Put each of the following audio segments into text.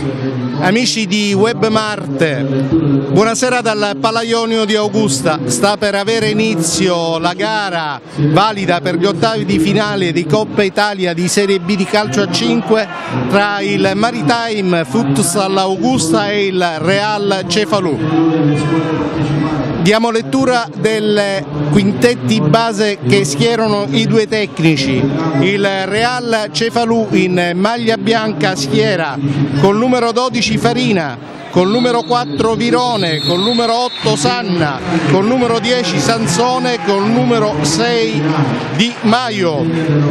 Amici di Webmart, buonasera dal Palaionio di Augusta. Sta per avere inizio la gara valida per gli ottavi di finale di Coppa Italia di Serie B di calcio a 5 tra il Maritime Futsal Augusta e il Real Cefalù. Diamo lettura dei quintetti base che schierano i due tecnici. Il Real Cefalù in maglia bianca schiera col numero 12 Farina, col numero 4 Virone, col numero 8 Sanna, col numero 10 Sansone, col numero 6 Di Maio.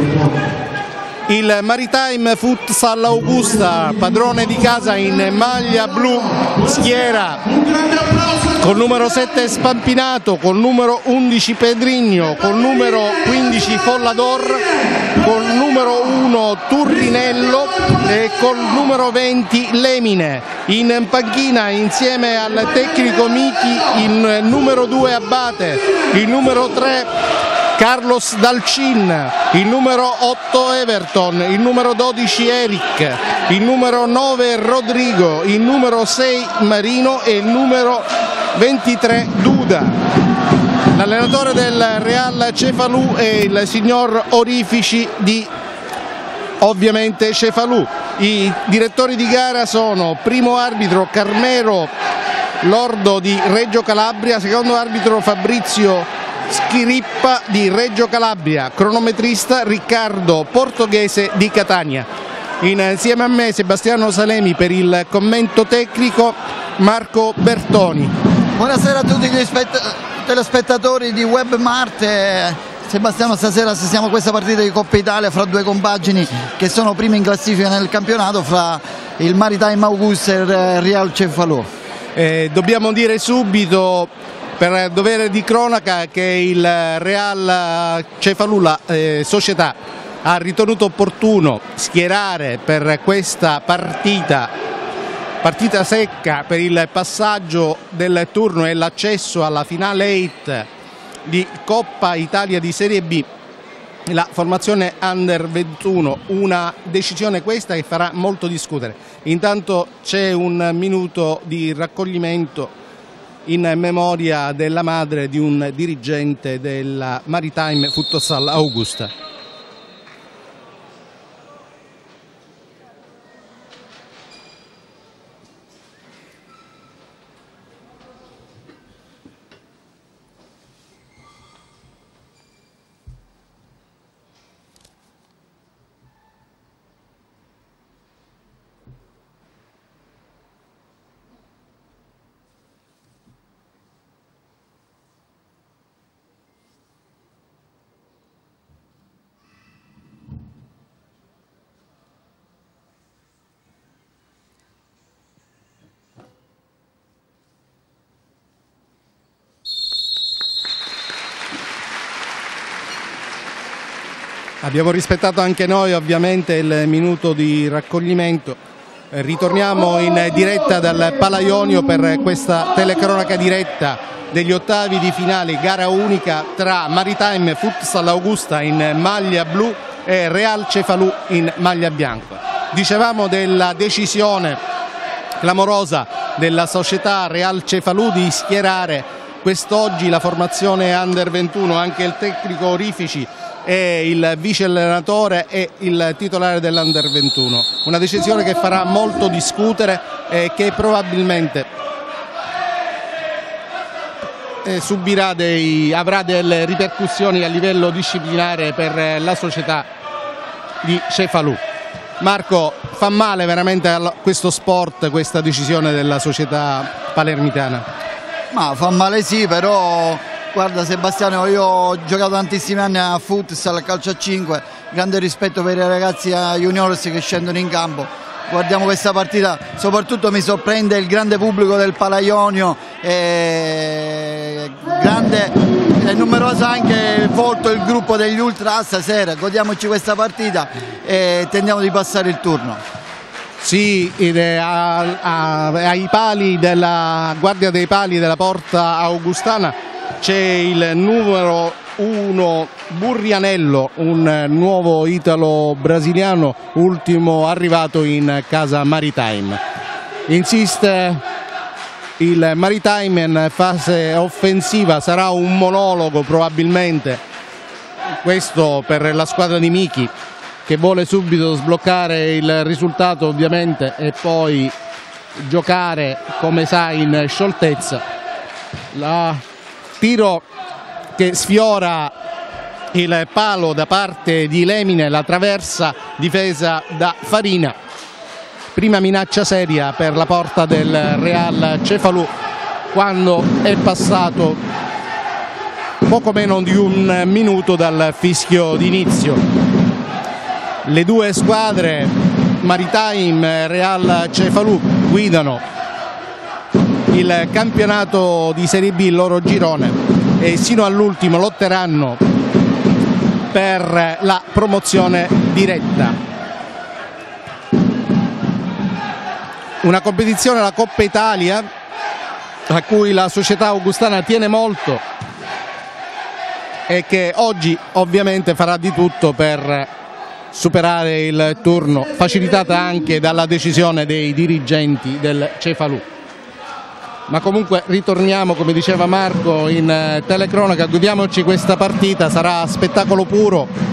Il Maritime Futsal Augusta, padrone di casa in maglia blu, schiera col numero 7 Spampinato, col numero 11 Pedrigno, col numero 15 Follador, col numero 1 Turrinello e col numero 20 Lemine. In panchina insieme al tecnico Michi il numero 2 Abate, il numero 3 Carlos Dalcin, il numero 8 Everton, il numero 12 Eric, il numero 9 Rodrigo, il numero 6 Marino e il numero 23 Duda. L'allenatore del Real Cefalù è il signor Orifici di ovviamente Cefalù. I direttori di gara sono primo arbitro Carmelo Lordo di Reggio Calabria, secondo arbitro Fabrizio Schirippa di Reggio Calabria, cronometrista Riccardo Portoghese di Catania. Insieme a me Sebastiano Salemi per il commento tecnico, Marco Bertoni. Buonasera a tutti gli telespettatori di Webmart. Sebastiano, stasera assistiamo a questa partita di Coppa Italia fra due compagini che sono primi in classifica nel campionato, fra il Maritime Augusta e il Real Cefalù. Dobbiamo dire subito, per dovere di cronaca, che il Real Cefalù, la società, ha ritenuto opportuno schierare per questa partita secca per il passaggio del turno e l'accesso alla finale 8 di Coppa Italia di Serie B la formazione Under 21, una decisione questa che farà molto discutere. Intanto c'è un minuto di raccoglimento in memoria della madre di un dirigente della Maritime Futsal Augusta. Abbiamo rispettato anche noi ovviamente il minuto di raccoglimento. Ritorniamo in diretta dal Palaionio per questa telecronaca diretta degli ottavi di finale, gara unica tra Maritime Futsal Augusta in maglia blu e Real Cefalù in maglia bianca. Dicevamo della decisione clamorosa della società Real Cefalù di schierare quest'oggi la formazione Under 21, anche il tecnico Orifici e il vice allenatore e il titolare dell'Under 21. Una decisione che farà molto discutere e che probabilmente avrà delle ripercussioni a livello disciplinare per la società di Cefalù. Marco, fa male veramente a questo sport questa decisione della società palermitana? Ma fa male sì, però guarda Sebastiano, io ho giocato tantissimi anni a futsal, a calcio a 5, grande rispetto per i ragazzi juniors che scendono in campo. Guardiamo questa partita, soprattutto mi sorprende il grande pubblico del Palaionio, grande e numeroso anche il volto, il gruppo degli Ultra stasera. Godiamoci questa partita e tendiamo di passare il turno. Sì, ai pali della guardia dei pali della porta augustana c'è il numero 1 Burrianello, un nuovo italo brasiliano, ultimo arrivato in casa Maritime. insiste il Maritime in fase offensiva, sarà un monologo probabilmente questo per la squadra di Michi, che vuole subito sbloccare il risultato ovviamente e poi giocare come sa in scioltezza. Tiro che sfiora il palo da parte di Lemine, la traversa difesa da Farina. Prima minaccia seria per la porta del Real Cefalù quando è passato poco meno di un minuto dal fischio d'inizio. Le due squadre, Maritime e Real Cefalù, guidano il campionato di Serie B, il loro girone, e sino all'ultimo lotteranno per la promozione diretta. Una competizione, la Coppa Italia, a cui la società augustana tiene molto e che oggi ovviamente farà di tutto per superare il turno, facilitata anche dalla decisione dei dirigenti del Cefalù. Ma comunque ritorniamo, come diceva Marco, in telecronaca, godiamoci questa partita, sarà spettacolo puro.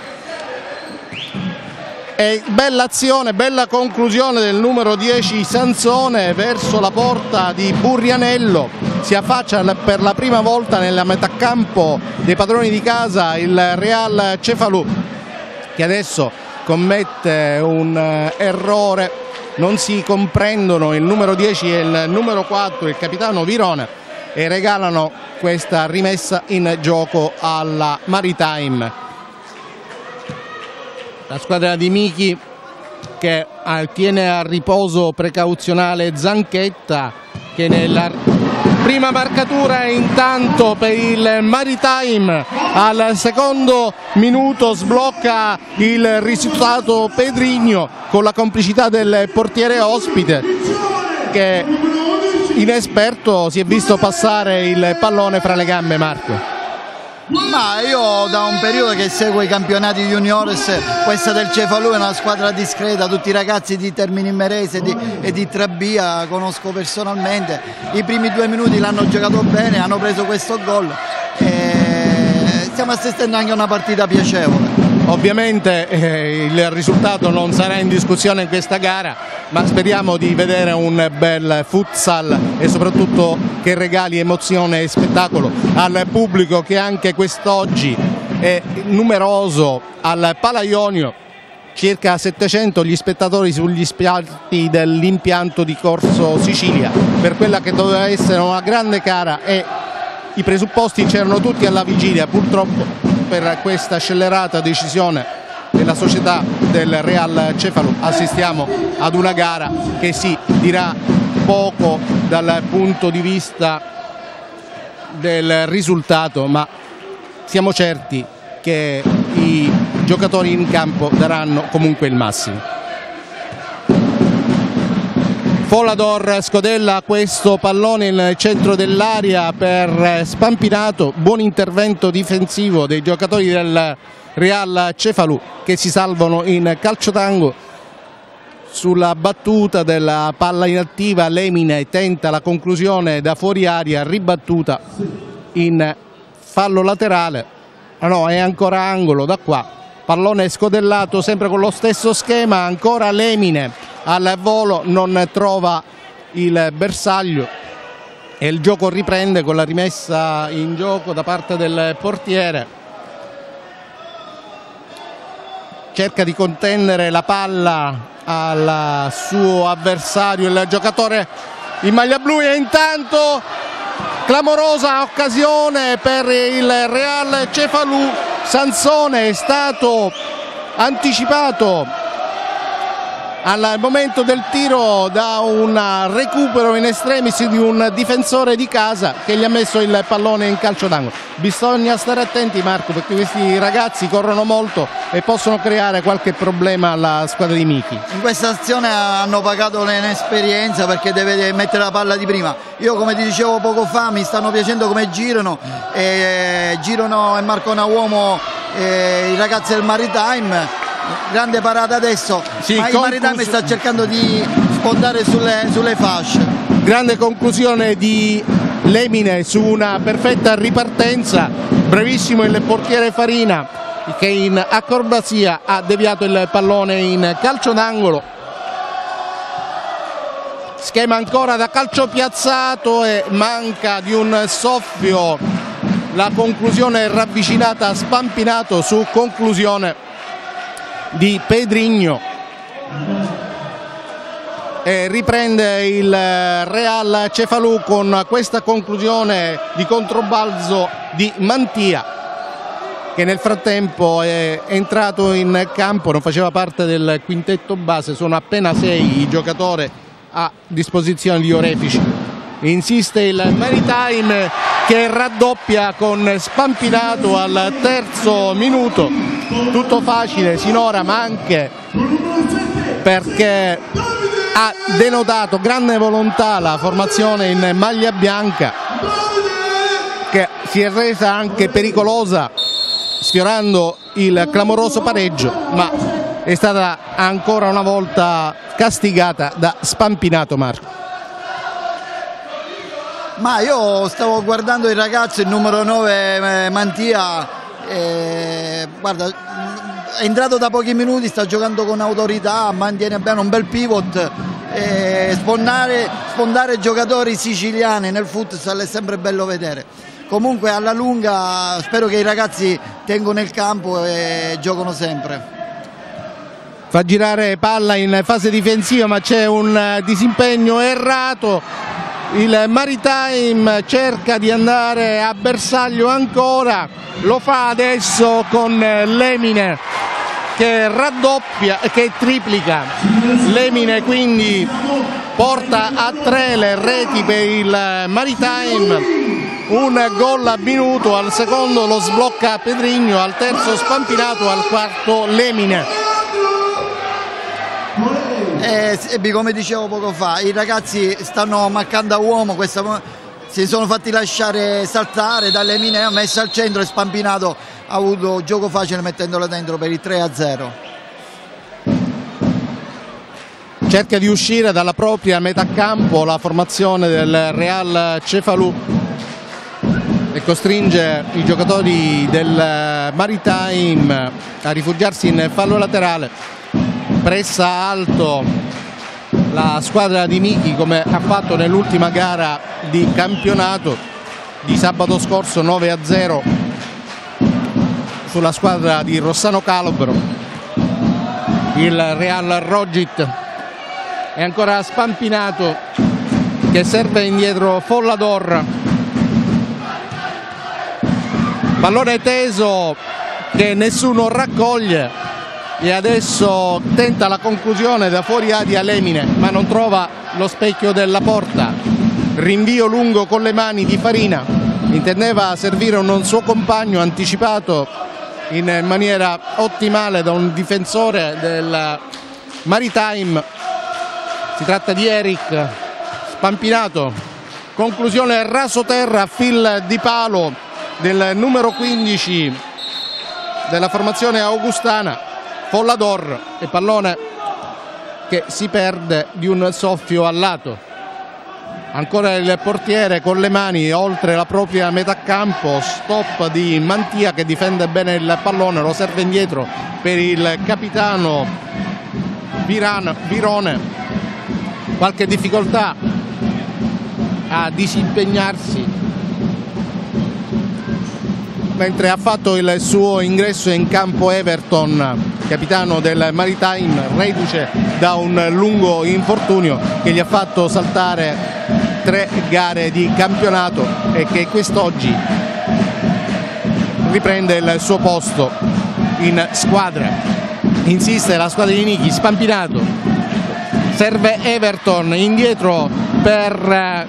E bella azione, bella conclusione del numero 10 Sansone verso la porta di Burrianello. Si affaccia per la prima volta nella metà campo dei padroni di casa il Real Cefalù, che adesso commette un errore. Non si comprendono il numero 10 e il numero 4, il capitano Virone, e regalano questa rimessa in gioco alla Maritime. La squadra di Michi che tiene a riposo precauzionale Zanchetta, che nella prima marcatura intanto per il Maritime al secondo minuto sblocca il risultato Pedrigno con la complicità del portiere ospite, che inesperto si è visto passare il pallone fra le gambe. Marco. Ma io da un periodo che seguo i campionati juniores, questa del Cefalù è una squadra discreta, tutti i ragazzi di Termini Imerese e di Trabia conosco personalmente. I primi 2 minuti l'hanno giocato bene, hanno preso questo gol e stiamo assistendo anche a una partita piacevole. Ovviamente il risultato non sarà in discussione in questa gara, ma speriamo di vedere un bel futsal e soprattutto che regali emozione e spettacolo al pubblico, che anche quest'oggi è numeroso al Pala Ionio, circa 700 gli spettatori sugli spiati dell'impianto di Corso Sicilia per quella che doveva essere una grande gara, e i presupposti c'erano tutti alla vigilia. Purtroppo per questa scellerata decisione della società del Real Cefalù assistiamo ad una gara che si dirà poco dal punto di vista del risultato, ma siamo certi che i giocatori in campo daranno comunque il massimo. Folador scodella questo pallone nel centro dell'area per Spampinato, buon intervento difensivo dei giocatori del Real Cefalù, che si salvano in calciotango. Sulla battuta della palla inattiva Lemine tenta la conclusione da fuori aria, ribattuta in fallo laterale. No, è ancora angolo da qua, pallone scodellato sempre con lo stesso schema, ancora Lemine al volo, non trova il bersaglio e il gioco riprende con la rimessa in gioco da parte del portiere. Cerca di contendere la palla al suo avversario il giocatore in maglia blu, e intanto clamorosa occasione per il Real Cefalù. Sansone è stato anticipato al momento del tiro da un recupero in estremis di un difensore di casa che gli ha messo il pallone in calcio d'angolo. Bisogna stare attenti, Marco, perché questi ragazzi corrono molto e possono creare qualche problema alla squadra di Michi. In questa azione hanno pagato l'inesperienza, perché deve mettere la palla di prima. Io, come ti dicevo poco fa, mi stanno piacendo come girano e marcano a uomo i ragazzi del Maritime. Grande parata adesso, sì, ma il Maritime sta cercando di sfondare sulle fasce. Grande conclusione di Lemine su una perfetta ripartenza, bravissimo il portiere Farina che in acrobazia ha deviato il pallone in calcio d'angolo. Schema ancora da calcio piazzato e manca di un soffio la conclusione ravvicinata a Spampinato su conclusione di Pedrigno. E riprende il Real Cefalù con questa conclusione di controbalzo di Mantia, che nel frattempo è entrato in campo, non faceva parte del quintetto base, sono appena 6 i giocatori a disposizione di Orefici. Insiste il Maritime che raddoppia con Spampinato al terzo minuto. Tutto facile sinora, ma anche perché ha denotato grande volontà la formazione in maglia bianca, che si è resa anche pericolosa sfiorando il clamoroso pareggio, ma è stata ancora una volta castigata da Spampinato. Marco. Ma io stavo guardando il ragazzo, il numero 9 Mantia, guarda, è entrato da pochi minuti, sta giocando con autorità, mantiene bene un bel pivot, sfondare giocatori siciliani nel futsal è sempre bello vedere. Comunque alla lunga spero che i ragazzi tengano il campo e giocano sempre. Fa girare palla in fase difensiva, ma c'è un disimpegno errato. Il Maritime cerca di andare a bersaglio ancora, lo fa adesso con Lemine che raddoppia, che triplica. Lemine quindi porta a 3 le reti per il Maritime, un gol a minuto, al secondo lo sblocca Pedrigno, al terzo Spampinato, al quarto Lemine. Come dicevo poco fa, i ragazzi stanno marcando a uomo, si sono fatti lasciare saltare dalle mine, ha messo al centro e Spampinato ha avuto gioco facile mettendola dentro per il 3-0. Cerca di uscire dalla propria metà campo la formazione del Real Cefalù e costringe i giocatori del Maritime a rifugiarsi in fallo laterale. Pressa alto la squadra di Michi, come ha fatto nell'ultima gara di campionato di sabato scorso, 9-0 sulla squadra di Rossano Calabro. Il Real Rogit è ancora Spampinato che serve indietro Follador, pallone teso che nessuno raccoglie. E adesso tenta la conclusione da fuori aria Lemine, ma non trova lo specchio della porta. Rinvio lungo con le mani di Farina, intendeva servire un suo compagno, anticipato in maniera ottimale da un difensore del Maritime. Si tratta di Eric. Spampinato, conclusione rasoterra, fil di palo del numero 15 della formazione augustana. Follador e pallone che si perde di un soffio al lato. Ancora il portiere con le mani oltre la propria metà campo, stop di Mantia che difende bene il pallone, lo serve indietro per il capitano Virone. Qualche difficoltà a disimpegnarsi mentre ha fatto il suo ingresso in campo Everton, capitano del Maritime, reduce da un lungo infortunio che gli ha fatto saltare 3 gare di campionato e che quest'oggi riprende il suo posto in squadra. Insiste la squadra di Nichi. Spampinato, serve Everton, indietro per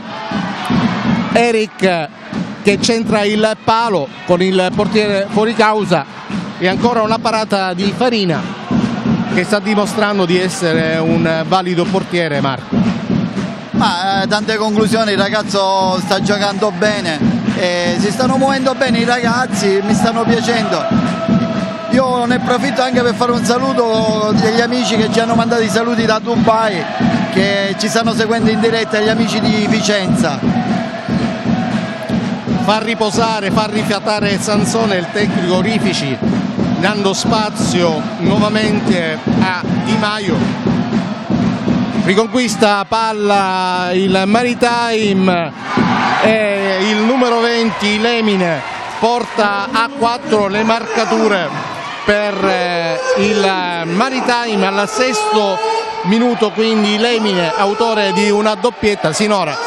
Eric che centra il palo con il portiere fuori causa, e ancora una parata di Farina che sta dimostrando di essere un valido portiere. Marco. Ma tante conclusioni, il ragazzo sta giocando bene, si stanno muovendo bene i ragazzi, mi stanno piacendo. Io ne approfitto anche per fare un saluto degli amici che ci hanno mandato i saluti da Dubai, che ci stanno seguendo in diretta, gli amici di Vicenza. Fa riposare, fa rifiatare Sansone, il tecnico Orifici, dando spazio nuovamente a Di Maio. Riconquista palla il Maritime e il numero 20 Lemine porta a 4 le marcature per il Maritime al 6° minuto, quindi Lemine, autore di una doppietta. Sinora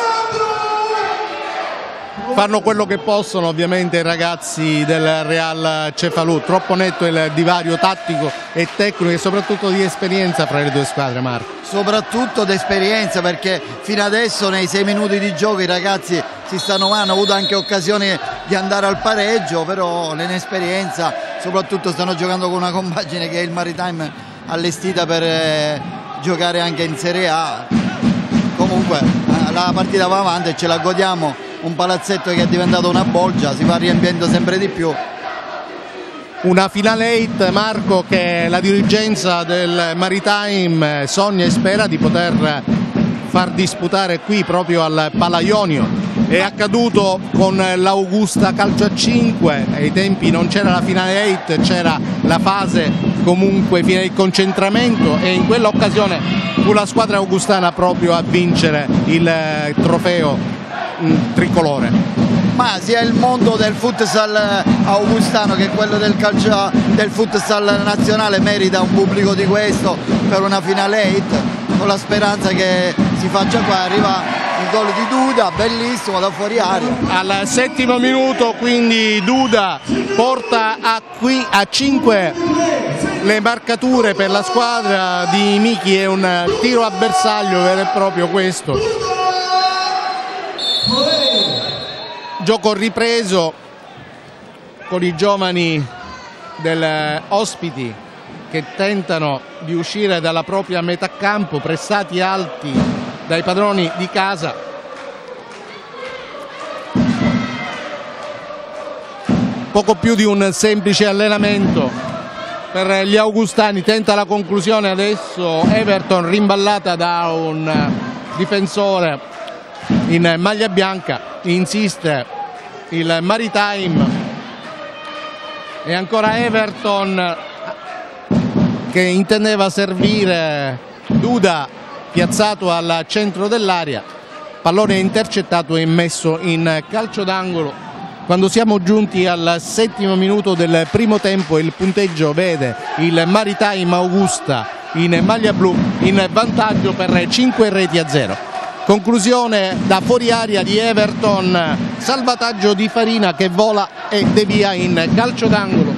fanno quello che possono ovviamente i ragazzi del Real Cefalù, troppo netto il divario tattico e tecnico e soprattutto di esperienza fra le due squadre, Marco. Soprattutto di esperienza, perché fino adesso nei 6 minuti di gioco i ragazzi hanno avuto anche occasioni di andare al pareggio, però l'inesperienza, soprattutto stanno giocando con una compagine che è il Maritime allestita per giocare anche in Serie A. Comunque la partita va avanti e ce la godiamo. Un palazzetto che è diventato una bolgia, si va riempiendo sempre di più. Una finale 8, Marco, che la dirigenza del Maritime sogna e spera di poter far disputare qui proprio al Palaionio. È accaduto con l'Augusta Calcio a 5, ai tempi non c'era la finale 8, c'era la fase comunque fine del concentramento e in quell'occasione fu la squadra augustana proprio a vincere il trofeo tricolore. Ma sia il mondo del futsal augustano che quello del calcio, del futsal nazionale merita un pubblico di questo per una finale 8, con la speranza che si faccia qua. Arriva il gol di Duda, bellissimo da fuori aria. Al 7° minuto quindi Duda porta a 5 le marcature per la squadra di Michi, è un tiro a bersaglio vero e proprio questo. Gioco ripreso con i giovani del Ospiti che tentano di uscire dalla propria metà campo, pressati alti dai padroni di casa. Poco più di un semplice allenamento per gli augustani. Tenta la conclusione adesso Everton, rimballata da un difensore in maglia bianca. Insiste il Maritime e ancora Everton che intendeva servire Duda, piazzato al centro dell'area, pallone intercettato e messo in calcio d'angolo. Quando siamo giunti al 7° minuto del primo tempo il punteggio vede il Maritime Augusta in maglia blu in vantaggio per 5-0. Conclusione da fuori aria di Everton, salvataggio di Farina che vola e devia in calcio d'angolo.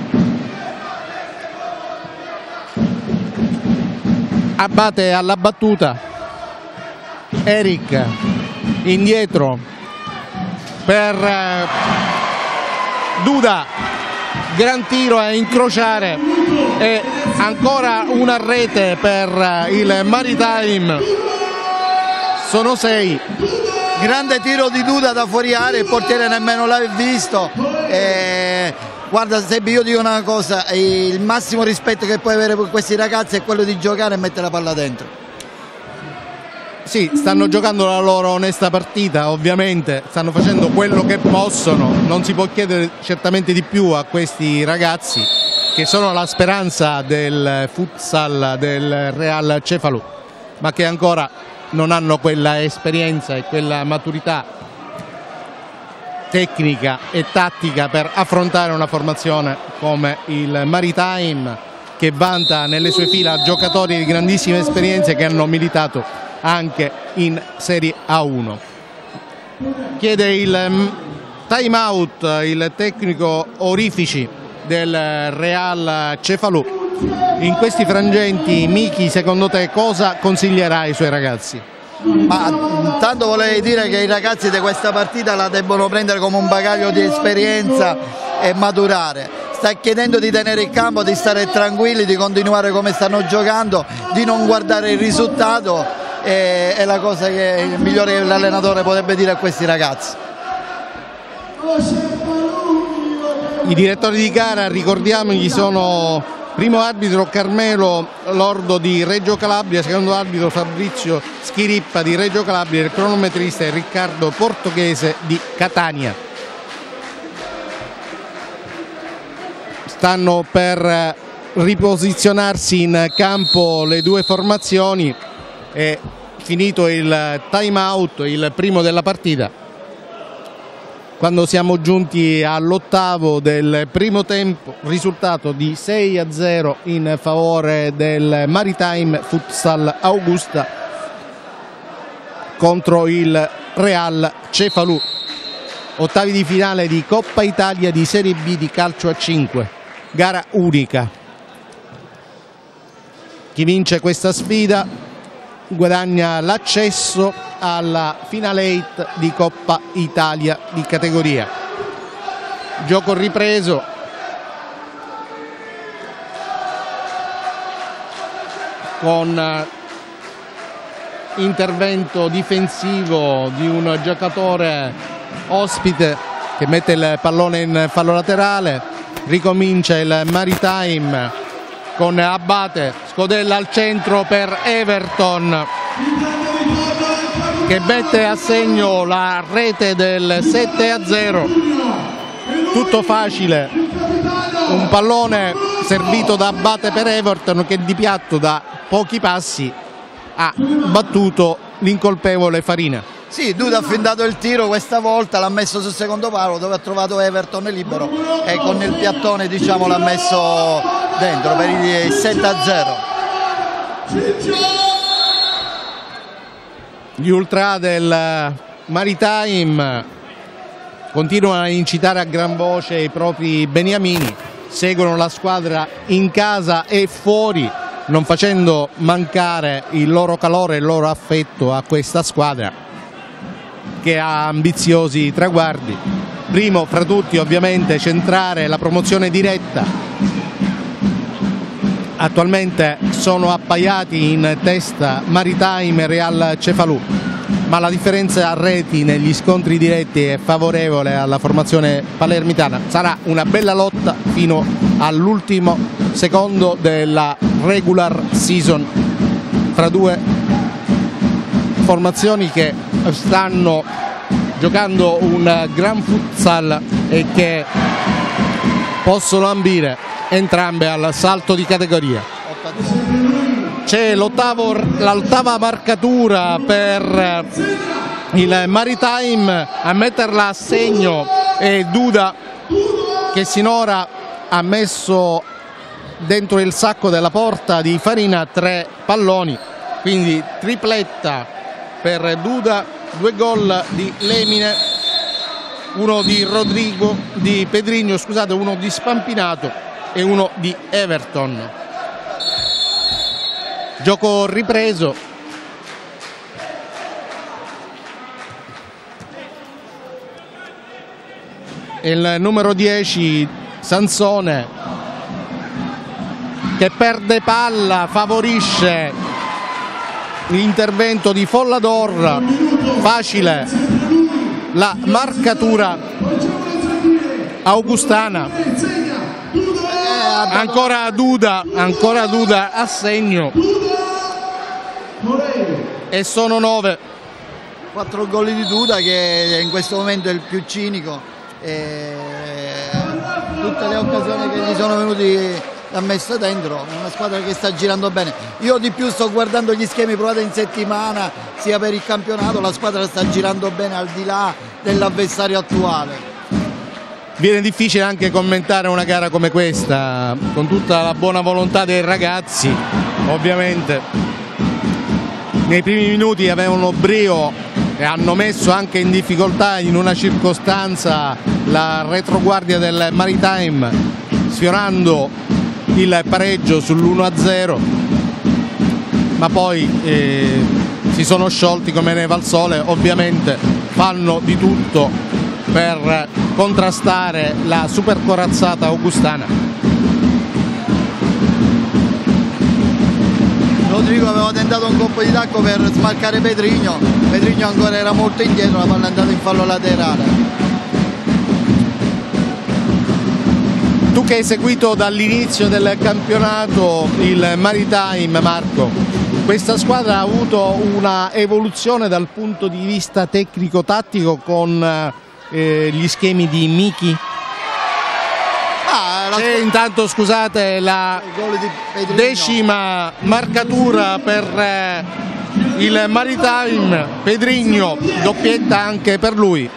Abate alla battuta, Eric indietro per Duda, gran tiro a incrociare e ancora una rete per il Maritime. Sono 6. Grande tiro di Duda da fuori area, il portiere nemmeno l'ha visto. Guarda Sebbi, io dico una cosa, il massimo rispetto che puoi avere per questi ragazzi è quello di giocare e mettere la palla dentro. Sì, stanno giocando la loro onesta partita, ovviamente stanno facendo quello che possono, non si può chiedere certamente di più a questi ragazzi che sono la speranza del futsal del Real Cefalù, ma che ancora non hanno quella esperienza e quella maturità tecnica e tattica per affrontare una formazione come il Maritime, che vanta nelle sue fila giocatori di grandissime esperienze che hanno militato anche in Serie A1. Chiede il time out il tecnico Orifici del Real Cefalù. In questi frangenti, Michi, secondo te cosa consiglierà ai suoi ragazzi? Ma intanto volevo dire che i ragazzi di questa partita la debbono prendere come un bagaglio di esperienza e maturare. Sta chiedendo di tenere il campo, di stare tranquilli, di continuare come stanno giocando, di non guardare il risultato, è la cosa che il migliore che l'allenatore potrebbe dire a questi ragazzi. I direttori di gara, ricordiamogli, sono Primo arbitro Carmelo Lordo di Reggio Calabria, secondo arbitro Fabrizio Schirippa di Reggio Calabria, il cronometrista è Riccardo Portoghese di Catania. Stanno per riposizionarsi in campo le due formazioni, è finito il time out, il primo della partita, quando siamo giunti all'8° del primo tempo, risultato di 6-0 in favore del Maritime Futsal Augusta contro il Real Cefalù. Ottavi di finale di Coppa Italia di Serie B di calcio a 5, gara unica. Chi vince questa sfida guadagna l'accesso alla finale 8 di Coppa Italia di categoria. Gioco ripreso, con intervento difensivo di un giocatore ospite che mette il pallone in fallo laterale. Ricomincia il Maritime con Abate, scodella al centro per Everton che mette a segno la rete del 7-0. Tutto facile, un pallone servito da Abate per Everton che di piatto da pochi passi ha battuto l'incolpevole Farina. Sì, Duda ha fintato il tiro, questa volta l'ha messo sul secondo palo dove ha trovato Everton libero e con il piattone, diciamo, l'ha messo dentro per il 7-0. Gli ultra del Maritime continuano a incitare a gran voce i propri beniamini, seguono la squadra in casa e fuori, non facendo mancare il loro calore e il loro affetto a questa squadra che ha ambiziosi traguardi. Primo fra tutti ovviamente centrare la promozione diretta. Attualmente sono appaiati in testa Maritime e Real Cefalù, ma la differenza a reti negli scontri diretti è favorevole alla formazione palermitana. Sarà una bella lotta fino all'ultimo secondo della regular season fra due formazioni che stanno giocando un gran futsal e che possono ambire entrambe al salto di categoria. C'è l'ottava marcatura per il Maritime, a metterla a segno è Duda, che sinora ha messo dentro il sacco della porta di Farina 3 palloni, quindi tripletta per Duda, 2 gol di Lemine, uno di Pedrigno, scusate, uno di Spampinato e uno di Everton. Gioco ripreso. Il numero 10 Sansone che perde palla, favorisce l'intervento di Follador, facile la marcatura augustana. Ancora Duda a segno e sono 9. 4 gol di Duda, che in questo momento è il più cinico, tutte le occasioni che gli sono venuti l'ha messa dentro. È una squadra che sta girando bene. Io di più sto guardando gli schemi provati in settimana sia per il campionato, la squadra sta girando bene al di là dell'avversario attuale. Viene difficile anche commentare una gara come questa, con tutta la buona volontà dei ragazzi. Ovviamente nei primi minuti avevano brio e hanno messo anche in difficoltà in una circostanza la retroguardia del Maritime, sfiorando il pareggio sull'1-0, ma poi si sono sciolti come neve al sole. Ovviamente fanno di tutto per contrastare la super corazzata augustana. Rodrigo aveva tentato un colpo di tacco per smarcare Pedrigno ancora era molto indietro, la palla è andata in fallo laterale. Tu che hai seguito dall'inizio del campionato il Maritime, Marco, questa squadra ha avuto una evoluzione dal punto di vista tecnico-tattico con gli schemi di Miki? C'è intanto, scusate, la 10ª marcatura per il Maritime, Pedrigno, doppietta anche per lui.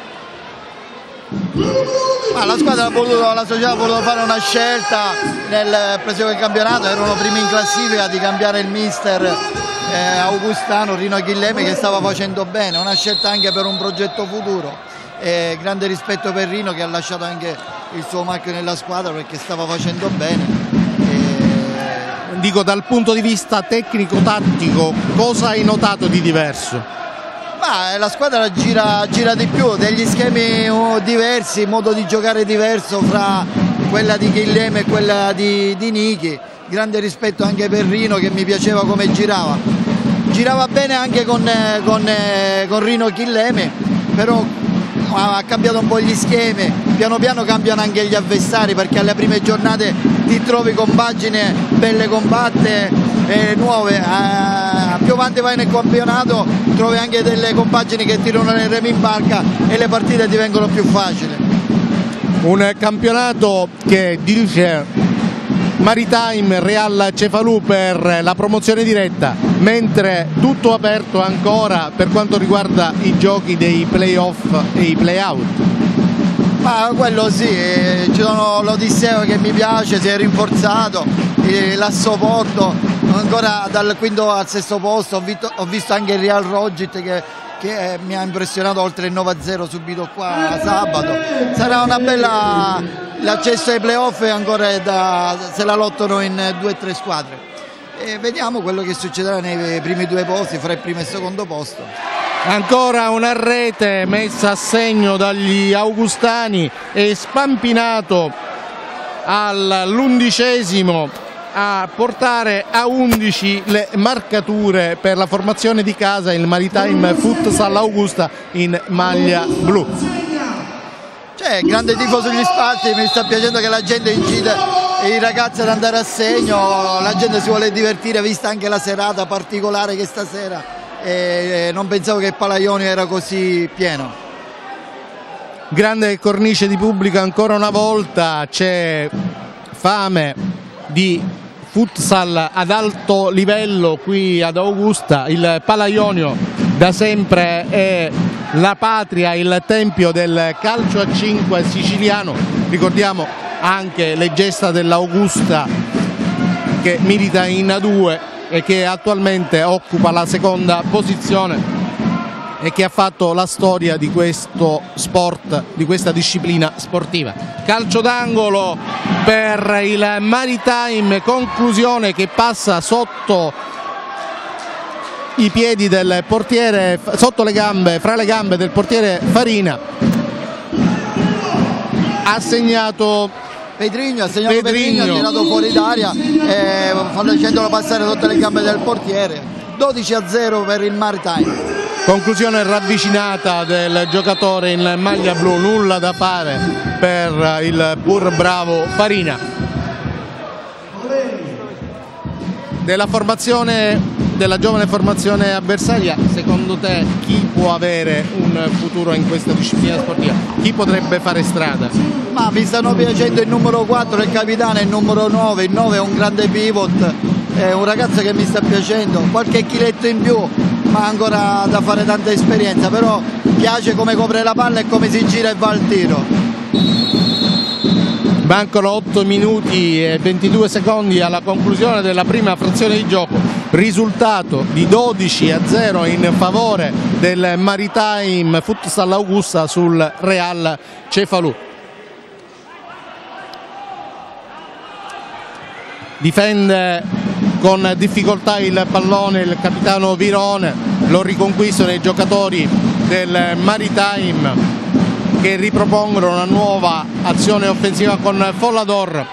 La squadra la società ha voluto fare una scelta nel presente campionato, erano primi in classifica, di cambiare il mister augustano Rino Chillemi, che stava facendo bene, una scelta anche per un progetto futuro. Grande rispetto per Rino, che ha lasciato anche il suo marchio nella squadra perché stava facendo bene. Dico, dal punto di vista tecnico-tattico, cosa hai notato di diverso? La squadra gira di più, degli schemi diversi, modo di giocare diverso fra quella di Chillemi e quella di Nichi. Grande rispetto anche per Rino, che mi piaceva come girava. Girava bene anche con Rino Chillemi, però ha cambiato un po' gli schemi, piano piano cambiano anche gli avversari, perché alle prime giornate ti trovi con pagine belle compatte nuove, più avanti vai nel campionato trovi anche delle compagini che tirano le remi in barca e le partite divengono più facili. Un campionato che dirige Maritime Real Cefalù per la promozione diretta, mentre tutto aperto ancora per quanto riguarda i giochi dei playoff e i playout. Quello sì, ci sono l'Odisseo che mi piace, si è rinforzato, l'Assoporto ancora dal quinto al sesto posto, ho visto anche il Real Rogit che mi ha impressionato, oltre il 9-0 subito qua sabato. Sarà una bella, l'accesso ai playoff ancora se la lottano in 2 o 3 squadre e vediamo quello che succederà nei primi 2 posti, fra il primo e il secondo posto. Ancora una rete messa a segno dagli augustani e spampinato all'11° a portare a 11 le marcature per la formazione di casa, il Maritime Futsal Augusta in maglia blu. C'è grande tifo sugli spalti, mi sta piacendo che la gente incide i ragazzi ad andare a segno, la gente si vuole divertire, vista anche la serata particolare che stasera, e non pensavo che il Palaionio era così pieno. Grande cornice di pubblico ancora una volta, c'è fame di futsal ad alto livello qui ad Augusta. Il Palaionio da sempre è la patria, il tempio del calcio a 5 siciliano. Ricordiamo anche le gesta dell'Augusta, che milita in A2 e che attualmente occupa la 2ª posizione e che ha fatto la storia di questo sport, di questa disciplina sportiva. Calcio d'angolo per il Maritime, conclusione che passa sotto i piedi del portiere, sotto le gambe, fra le gambe del portiere Farina. Ha segnato Pedrigno, ha tirato fuori d'aria, facendolo passare sotto le gambe del portiere. 12-0 per il Maritime. Conclusione ravvicinata del giocatore in maglia blu, nulla da fare per il pur bravo Farina. Della giovane formazione avversaria, secondo te chi può avere un futuro in questa disciplina sportiva? Chi potrebbe fare strada? Mi stanno piacendo il numero 4, il capitano, il numero 9. Il 9 è un grande pivot, è un ragazzo che mi sta piacendo, qualche chiletto in più, ma ancora da fare tanta esperienza, però piace come copre la palla e come si gira e va al tiro. Mancano 8 minuti e 22 secondi alla conclusione della prima frazione di gioco, risultato di 12-0 in favore del Maritime Futsal Augusta sul Real Cefalù. Difende con difficoltà il pallone il capitano Virone, lo riconquistano i giocatori del Maritime, che ripropongono una nuova azione offensiva con Follador.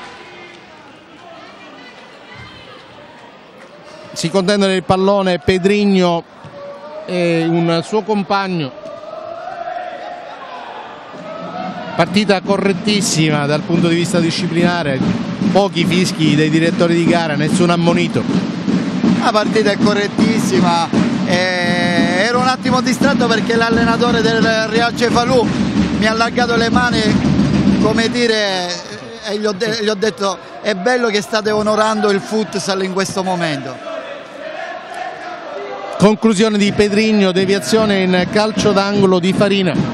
Si contendono il pallone Pedrigno e un suo compagno. Partita correttissima dal punto di vista disciplinare, pochi fischi dei direttori di gara, nessun ammonito. La partita è correttissima, ero un attimo distratto perché l'allenatore del Real Cefalù mi ha allargato le mani, come dire, e gli ho detto è bello che state onorando il futsal in questo momento. Conclusione di Pedrigno, deviazione in calcio d'angolo di Farina.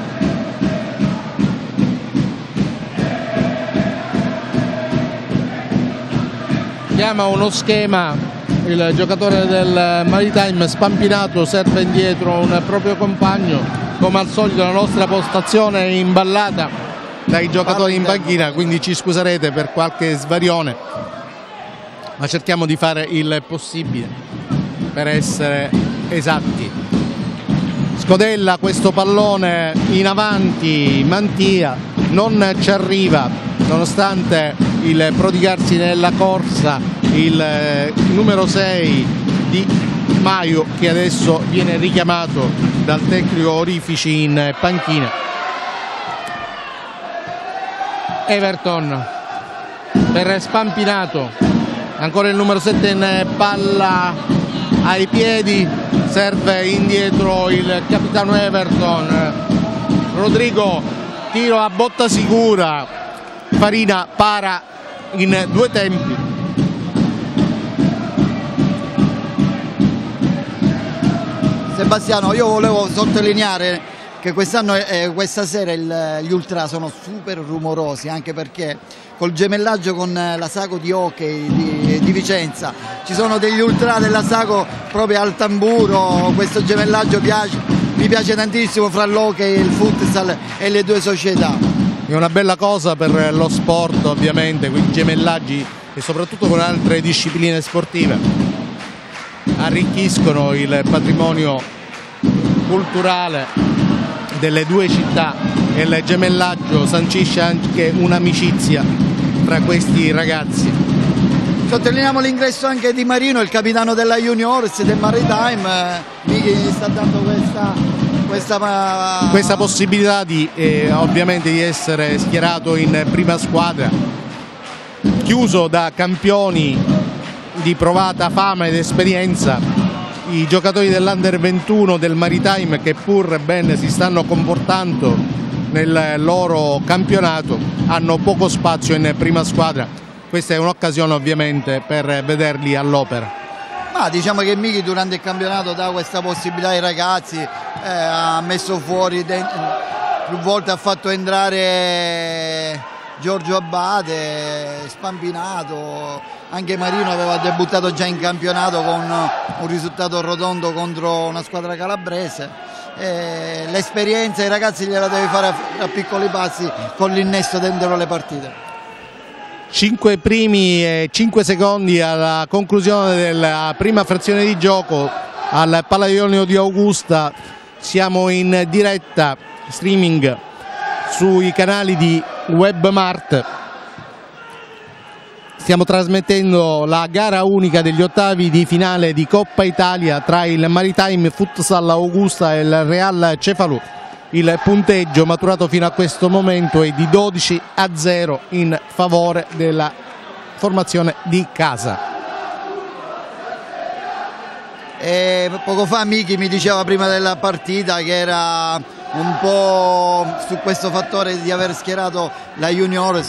Chiama uno schema il giocatore del Maritime, Spampinato serve indietro un proprio compagno, come al solito la nostra postazione è imballata dai giocatori in panchina, quindi ci scuserete per qualche svarione, ma cerchiamo di fare il possibile per essere esatti. Scodella questo pallone in avanti, Mantia non ci arriva nonostante il prodigarsi nella corsa il numero 6 di Maio, che adesso viene richiamato dal tecnico Orifici in panchina. Everton per Spampinato, ancora il numero 7 in palla ai piedi, serve indietro il capitano Everton, Rodrigo, tiro a botta sicura, Farina para in due tempi. Sebastiano, io volevo sottolineare che quest'anno questa sera gli ultra sono super rumorosi, anche perché col gemellaggio con la Sago di hockey di Vicenza ci sono degli ultra della Sago proprio al tamburo. Questo gemellaggio mi piace tantissimo fra l'hockey, il futsal e le due società. È una bella cosa per lo sport, ovviamente, quei gemellaggi, e soprattutto con altre discipline sportive arricchiscono il patrimonio culturale delle due città, e il gemellaggio sancisce anche un'amicizia tra questi ragazzi. Sottolineiamo l'ingresso anche di Marino, il capitano della Juniors del Maritime, che sta dando questa possibilità di ovviamente di essere schierato in prima squadra, chiuso da campioni di provata fama ed esperienza, i giocatori dell'Under 21 del Maritime, che pur ben si stanno comportando nel loro campionato, hanno poco spazio in prima squadra. Questa è un'occasione ovviamente per vederli all'opera. Ma diciamo che Michi durante il campionato dà questa possibilità ai ragazzi, ha messo fuori, più volte ha fatto entrare Giorgio Abate, Spampinato, anche Marino aveva debuttato già in campionato con un risultato rotondo contro una squadra calabrese. L'esperienza i ragazzi gliela devi fare a piccoli passi con l'innesto dentro le partite. 5 primi e 5 secondi alla conclusione della prima frazione di gioco al Palaionio di Augusta. Siamo in diretta streaming sui canali di Webmart. Stiamo trasmettendo la gara unica degli ottavi di finale di Coppa Italia tra il Maritime Futsal Augusta e il Real Cefalù. Il punteggio maturato fino a questo momento è di 12-0 in favore della formazione di casa. Poco fa Michi mi diceva prima della partita che era un po' su questo fattore di aver schierato la Juniors.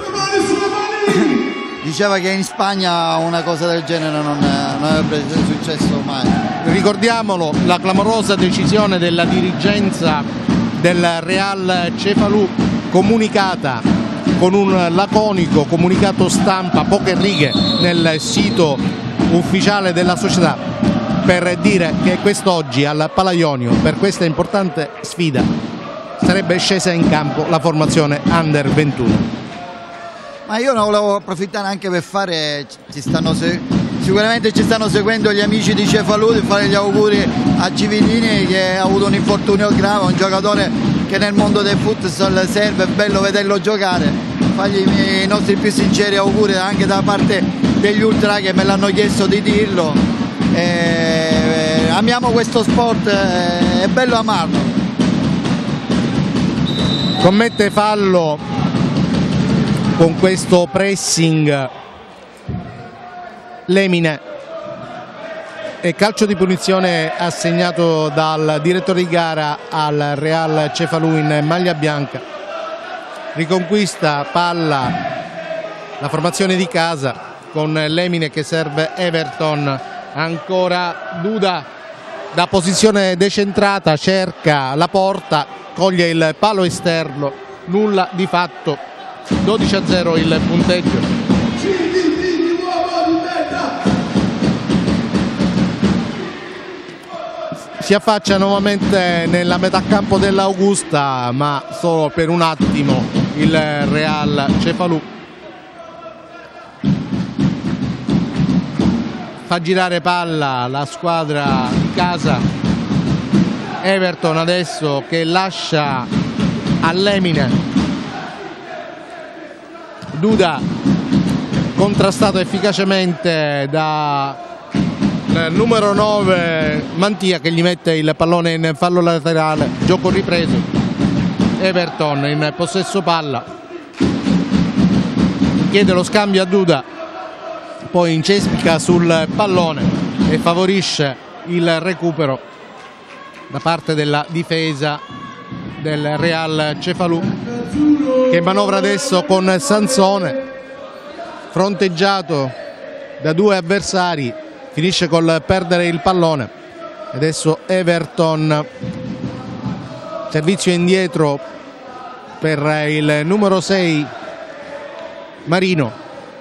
Diceva che in Spagna una cosa del genere non avrebbe successo mai. Ricordiamolo, la clamorosa decisione della dirigenza del Real Cefalù, comunicata con un laconico comunicato stampa, poche righe nel sito ufficiale della società, per dire che quest'oggi al Palaionio, per questa importante sfida, sarebbe scesa in campo la formazione Under 21. Ma io ne volevo approfittare anche per fare, sicuramente ci stanno seguendo gli amici di Cefalù, di fare gli auguri a Cividini, che ha avuto un infortunio grave, un giocatore che nel mondo del futsal serve, è bello vederlo giocare. Fagli i nostri più sinceri auguri anche da parte degli ultra che me l'hanno chiesto di dirlo. Amiamo questo sport, è bello amarlo. commette fallo con questo pressing Lemine e calcio di punizione assegnato dal direttore di gara al Real Cefalù in maglia bianca. Riconquista palla la formazione di casa con Lemine che serve Everton, ancora Duda da posizione decentrata cerca la porta, coglie il palo esterno, nulla di fatto. 12-0 il punteggio. Si affaccia nuovamente nella metà campo dell'Augusta, ma solo per un attimo il Real Cefalù. Fa girare palla la squadra di casa. Everton adesso che lascia a Lemine. Duda contrastato efficacemente da numero 9 Mantia che gli mette il pallone in fallo laterale, gioco ripreso. Everton in possesso palla, chiede lo scambio a Duda, poi incespica sul pallone e favorisce il recupero da parte della difesa del Real Cefalù, che manovra adesso con Sansone, fronteggiato da due avversari, finisce col perdere il pallone. Adesso Everton, servizio indietro per il numero 6 Marino.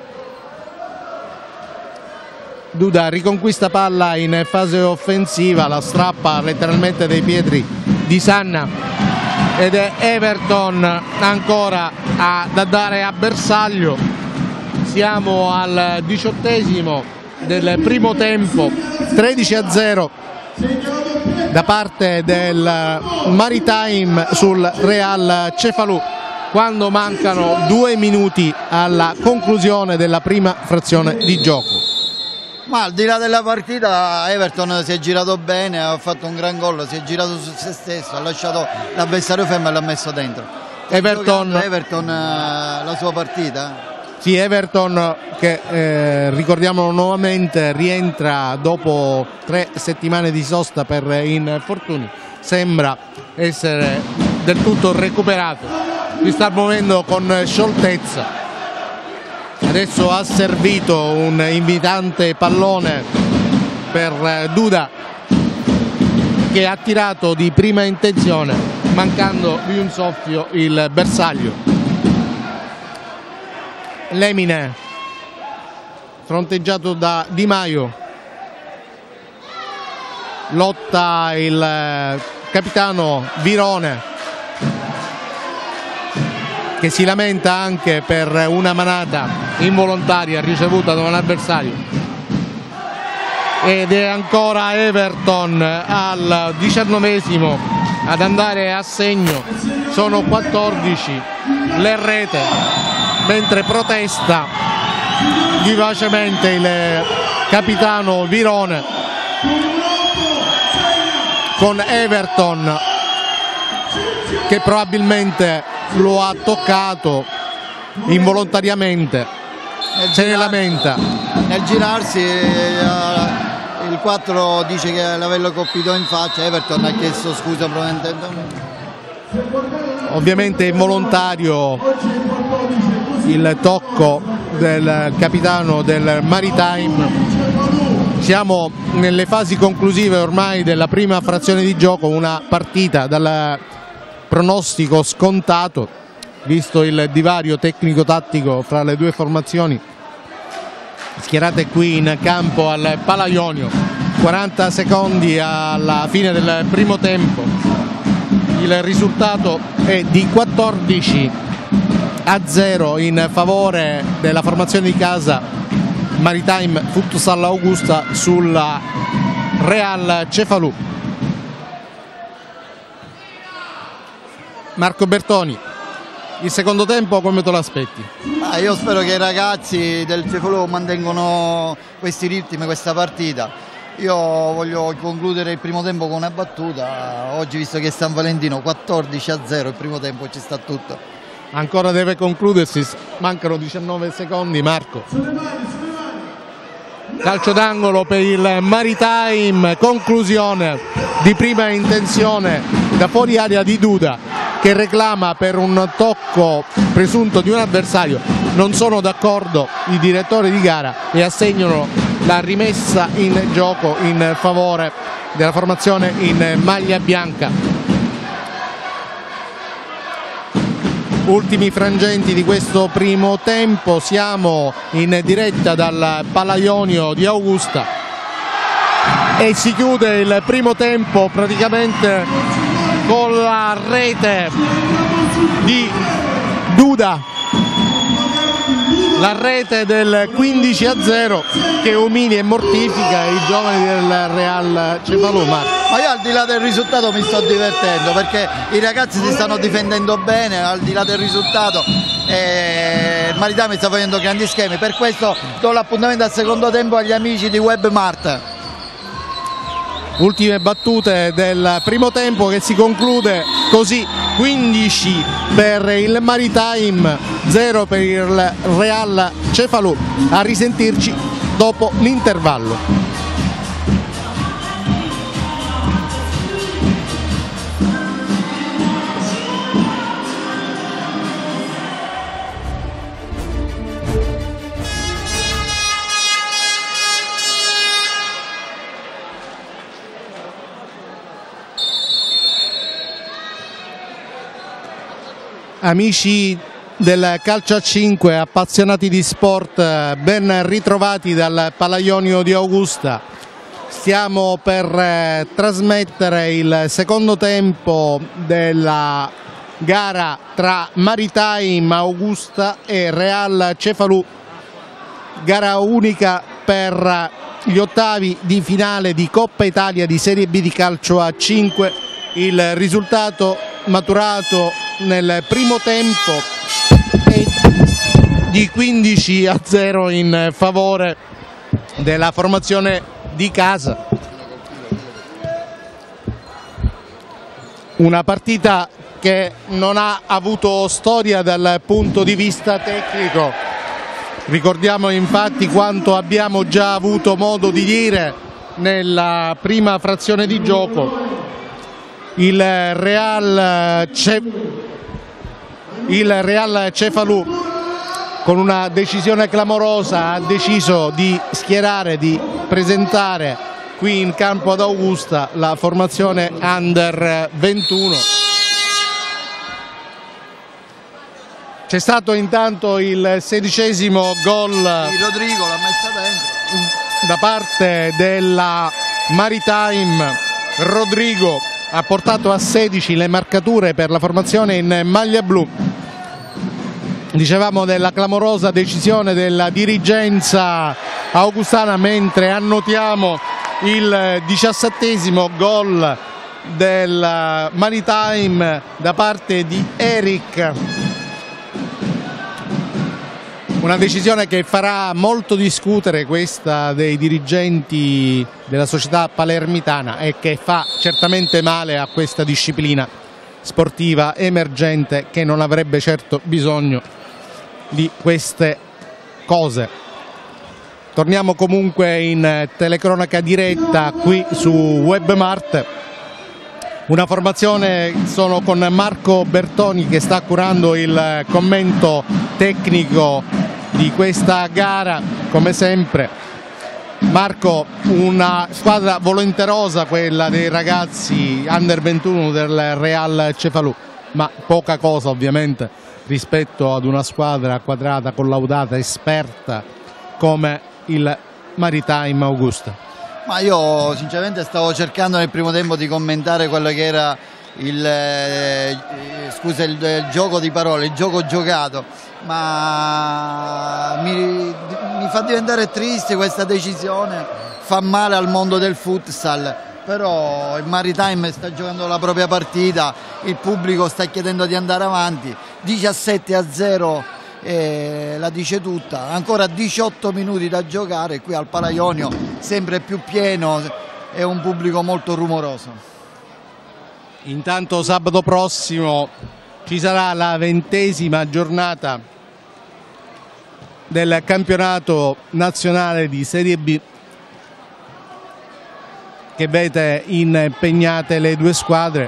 Duda riconquista palla in fase offensiva, la strappa letteralmente dai piedi di Sanna ed è Everton ancora da dare a bersaglio. Siamo al 18° del primo tempo, 13-0 da parte del Maritime sul Real Cefalù, quando mancano 2 minuti alla conclusione della prima frazione di gioco. Ma al di là della partita Everton si è girato bene, ha fatto un gran gol, si è girato su se stesso, ha lasciato l'avversario fermo e l'ha messo dentro. Everton la sua partita. Sì, Everton che ricordiamolo nuovamente rientra dopo 3 settimane di sosta per infortuni, sembra essere del tutto recuperato, si sta muovendo con scioltezza. Adesso ha servito un invitante pallone per Duda, che ha tirato di prima intenzione, mancando di un soffio il bersaglio. Lemine fronteggiato da Di Maio, lotta il capitano Virone, che si lamenta anche per una manata involontaria ricevuta da un avversario. Ed è ancora Everton al 19° ad andare a segno, sono 14 le rete, mentre protesta vivacemente il capitano Virone, con Everton che probabilmente lo ha toccato involontariamente, se ne lamenta. Nel girarsi il 4 dice che l'averlo colpito in faccia, Everton ha chiesto scusa probabilmente. Ovviamente involontario il tocco del capitano del Maritime. Siamo nelle fasi conclusive ormai della prima frazione di gioco, una partita dal pronostico scontato, visto il divario tecnico-tattico fra le due formazioni schierate qui in campo al Palaionio. 40 secondi alla fine del primo tempo, il risultato è di 14-0 in favore della formazione di casa Maritime Futsal Augusta sulla Real Cefalù. Marco Bertoni, il secondo tempo come te lo aspetti? Io spero che i ragazzi del Cefalù mantengano questi ritmi, questa partita. Io voglio concludere il primo tempo con una battuta. Oggi, visto che è San Valentino, 14-0 il primo tempo, ci sta tutto. Ancora deve concludersi, mancano 19 secondi. Marco. Calcio d'angolo per il Maritime, conclusione di prima intenzione da fuori area di Duda, che reclama per un tocco presunto di un avversario. Non sono d'accordo i direttori di gara e assegnano la rimessa in gioco in favore della formazione in maglia bianca. Ultimi frangenti di questo primo tempo, siamo in diretta dal Palaionio di Augusta e si chiude il primo tempo praticamente con la rete di Duda, la rete del 15-0 che umilia e mortifica i giovani del Real Cefalù. Ma io, al di là del risultato, mi sto divertendo perché i ragazzi si stanno difendendo bene, al di là del risultato. Il Maritime sta facendo grandi schemi, per questo do l'appuntamento al secondo tempo agli amici di Webmart. Ultime battute del primo tempo che si conclude così: 15 per il Maritime, 0 per il Real Cefalù. A risentirci dopo l'intervallo. Amici del calcio a 5, appassionati di sport, ben ritrovati dal Palaionio di Augusta. Stiamo per trasmettere il secondo tempo della gara tra Maritime Augusta e Real Cefalù, gara unica per gli ottavi di finale di Coppa Italia di Serie B di calcio a 5. Il risultato maturato nel primo tempo è di 15-0 in favore della formazione di casa. Una partita che non ha avuto storia dal punto di vista tecnico. Ricordiamo infatti quanto abbiamo già avuto modo di dire nella prima frazione di gioco. Il Real Cefalù, con una decisione clamorosa, ha deciso di schierare, di presentare qui in campo ad Augusta la formazione Under 21. C'è stato intanto il 16° gol di Rodrigo, l'ha messa dentro da parte della Maritime. Rodrigo ha portato a 16 le marcature per la formazione in maglia blu. Dicevamo della clamorosa decisione della dirigenza augustana, mentre annotiamo il 17° gol del Maritime da parte di Eric. Una decisione che farà molto discutere, questa dei dirigenti della società palermitana, e che fa certamente male a questa disciplina sportiva emergente che non avrebbe certo bisogno di queste cose. Torniamo comunque in telecronaca diretta qui su Webmart. Una formazione, sono con Marco Bertoni che sta curando il commento tecnico di questa gara, come sempre. Marco, una squadra volenterosa quella dei ragazzi Under 21 del Real Cefalù, ma poca cosa ovviamente rispetto ad una squadra quadrata, collaudata, esperta come il Maritime Augusta. Ma io sinceramente stavo cercando nel primo tempo di commentare quello che era il gioco di parole, il gioco giocato, ma mi fa diventare triste questa decisione, fa male al mondo del futsal, però il Maritime sta giocando la propria partita, il pubblico sta chiedendo di andare avanti. 17-0 la dice tutta. Ancora 18 minuti da giocare qui al Palaionio, sempre più pieno e un pubblico molto rumoroso. Intanto sabato prossimo ci sarà la 20ª giornata del campionato nazionale di Serie B, che vede impegnate le due squadre,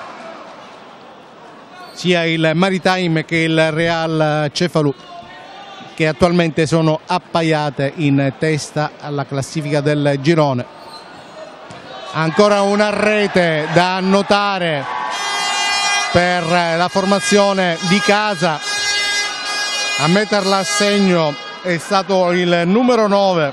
sia il Maritime che il Real Cefalù, che attualmente sono appaiate in testa alla classifica del girone. Ancora una rete da annotare per la formazione di casa. A metterla a segno è stato il numero 9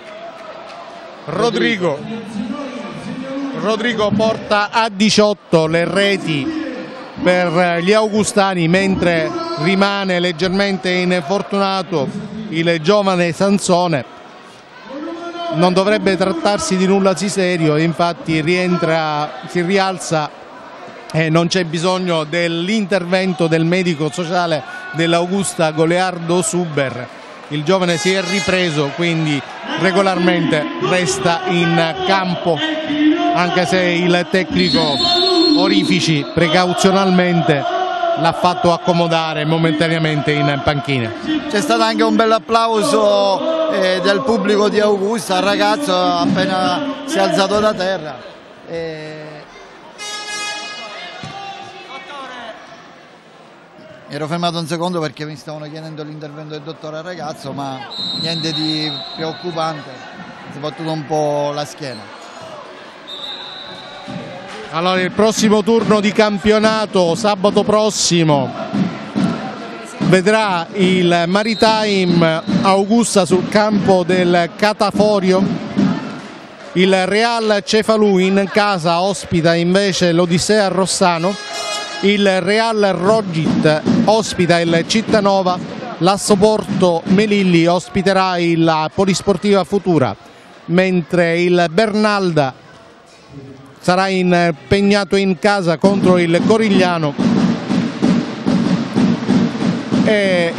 Rodrigo. Rodrigo porta a 18 le reti per gli augustani, mentre rimane leggermente infortunato il giovane Sansone. Non dovrebbe trattarsi di nulla di serio, infatti si rialza e non c'è bisogno dell'intervento del medico sociale dell'Augusta, Goleardo Suber. Il giovane si è ripreso, quindi regolarmente resta in campo, anche se il tecnico Orifici precauzionalmente l'ha fatto accomodare momentaneamente in panchina. C'è stato anche un bel applauso del pubblico di Augusta al ragazzo appena si è alzato da terra. Mi ero fermato un secondo perché mi stavano chiedendo l'intervento del dottore al ragazzo, ma niente di preoccupante, si è battuto un po' la schiena. Allora, il prossimo turno di campionato sabato prossimo vedrà il Maritime Augusta sul campo del Cataforio. Il Real Cefalù in casa ospita invece l'Odissea Rossano. Il Real Rogit ospita il Cittanova. L'Assoporto Melilli ospiterà la Polisportiva Futura, mentre il Bernalda sarà impegnato in casa contro il Corigliano e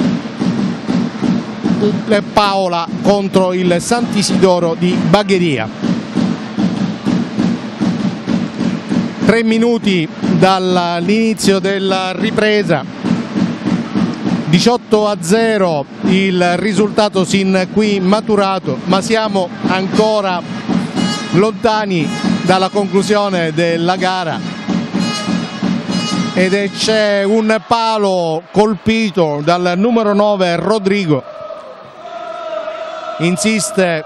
Paola contro il Sant'Isidoro di Bagheria. 3 minuti dall'inizio della ripresa, 18-0 il risultato sin qui maturato, ma siamo ancora lontani dalla conclusione della gara ed c'è un palo colpito dal numero 9 Rodrigo. Insiste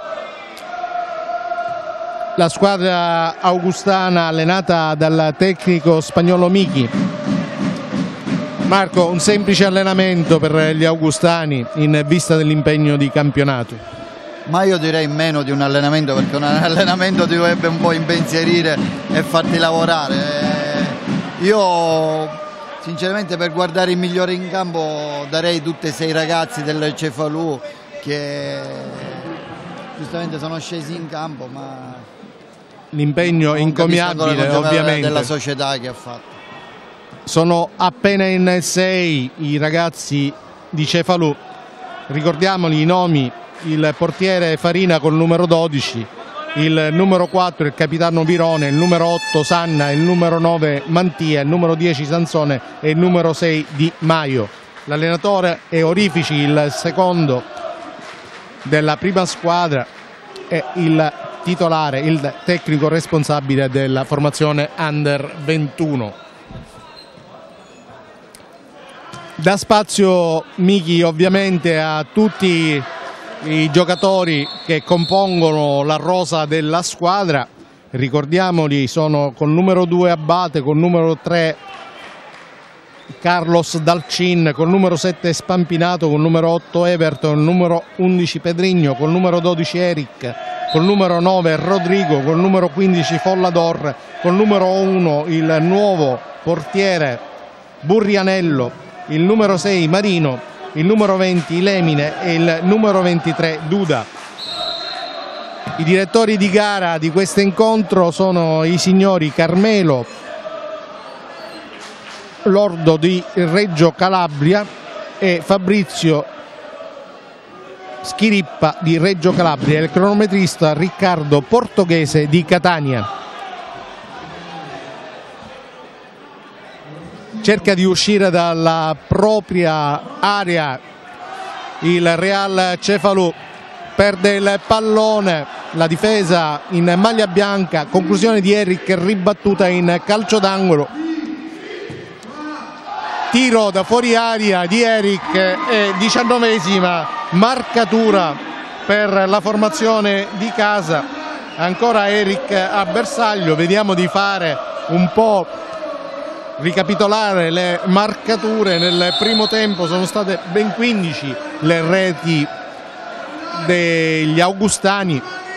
la squadra augustana allenata dal tecnico spagnolo Michi. Marco, un semplice allenamento per gli augustani in vista dell'impegno di campionato? Ma io direi meno di un allenamento, perché un allenamento ti dovrebbe un po' impensierire e farti lavorare. Io sinceramente, per guardare i migliori in campo, darei tutti e 6 ragazzi del Cefalù che giustamente sono scesi in campo, ma l'impegno incommiabile ovviamente della società che ha fatto. Sono appena in 6 i ragazzi di Cefalù, ricordiamoli i nomi: il portiere Farina col numero 12, il numero 4 il capitano Virone, il numero 8 Sanna, il numero 9 Mantia, il numero 10 Sansone e il numero 6 Di Maio. L'allenatore è Orifici, il secondo della prima squadra, e il titolare, il tecnico responsabile della formazione Under 21. Dà spazio Michi ovviamente a tutti i giocatori che compongono la rosa della squadra. Ricordiamoli, sono col numero 2 Abate, col numero 3 Carlos Dalcin, col numero 7 Spampinato, col numero 8 Everton, col numero 11 Pedrigno, col numero 12 Eric, col numero 9 Rodrigo, col numero 15 Follador, col numero 1 il nuovo portiere Burrianello, il numero 6 Marino, il numero 20 Lemine e il numero 23 Duda. I direttori di gara di questo incontro sono i signori Carmelo, lordo di Reggio Calabria, e Fabrizio Schirippa di Reggio Calabria e il cronometrista Riccardo Portoghese di Catania. Cerca di uscire dalla propria area il Real Cefalù, perde il pallone, la difesa in maglia bianca, conclusione di Eric ribattuta in calcio d'angolo, tiro da fuori aria di Eric e 19esima marcatura per la formazione di casa. Ancora Eric a bersaglio, vediamo di fare un po' ricapitolare le marcature. Nel primo tempo sono state ben 15 le reti degli augustani,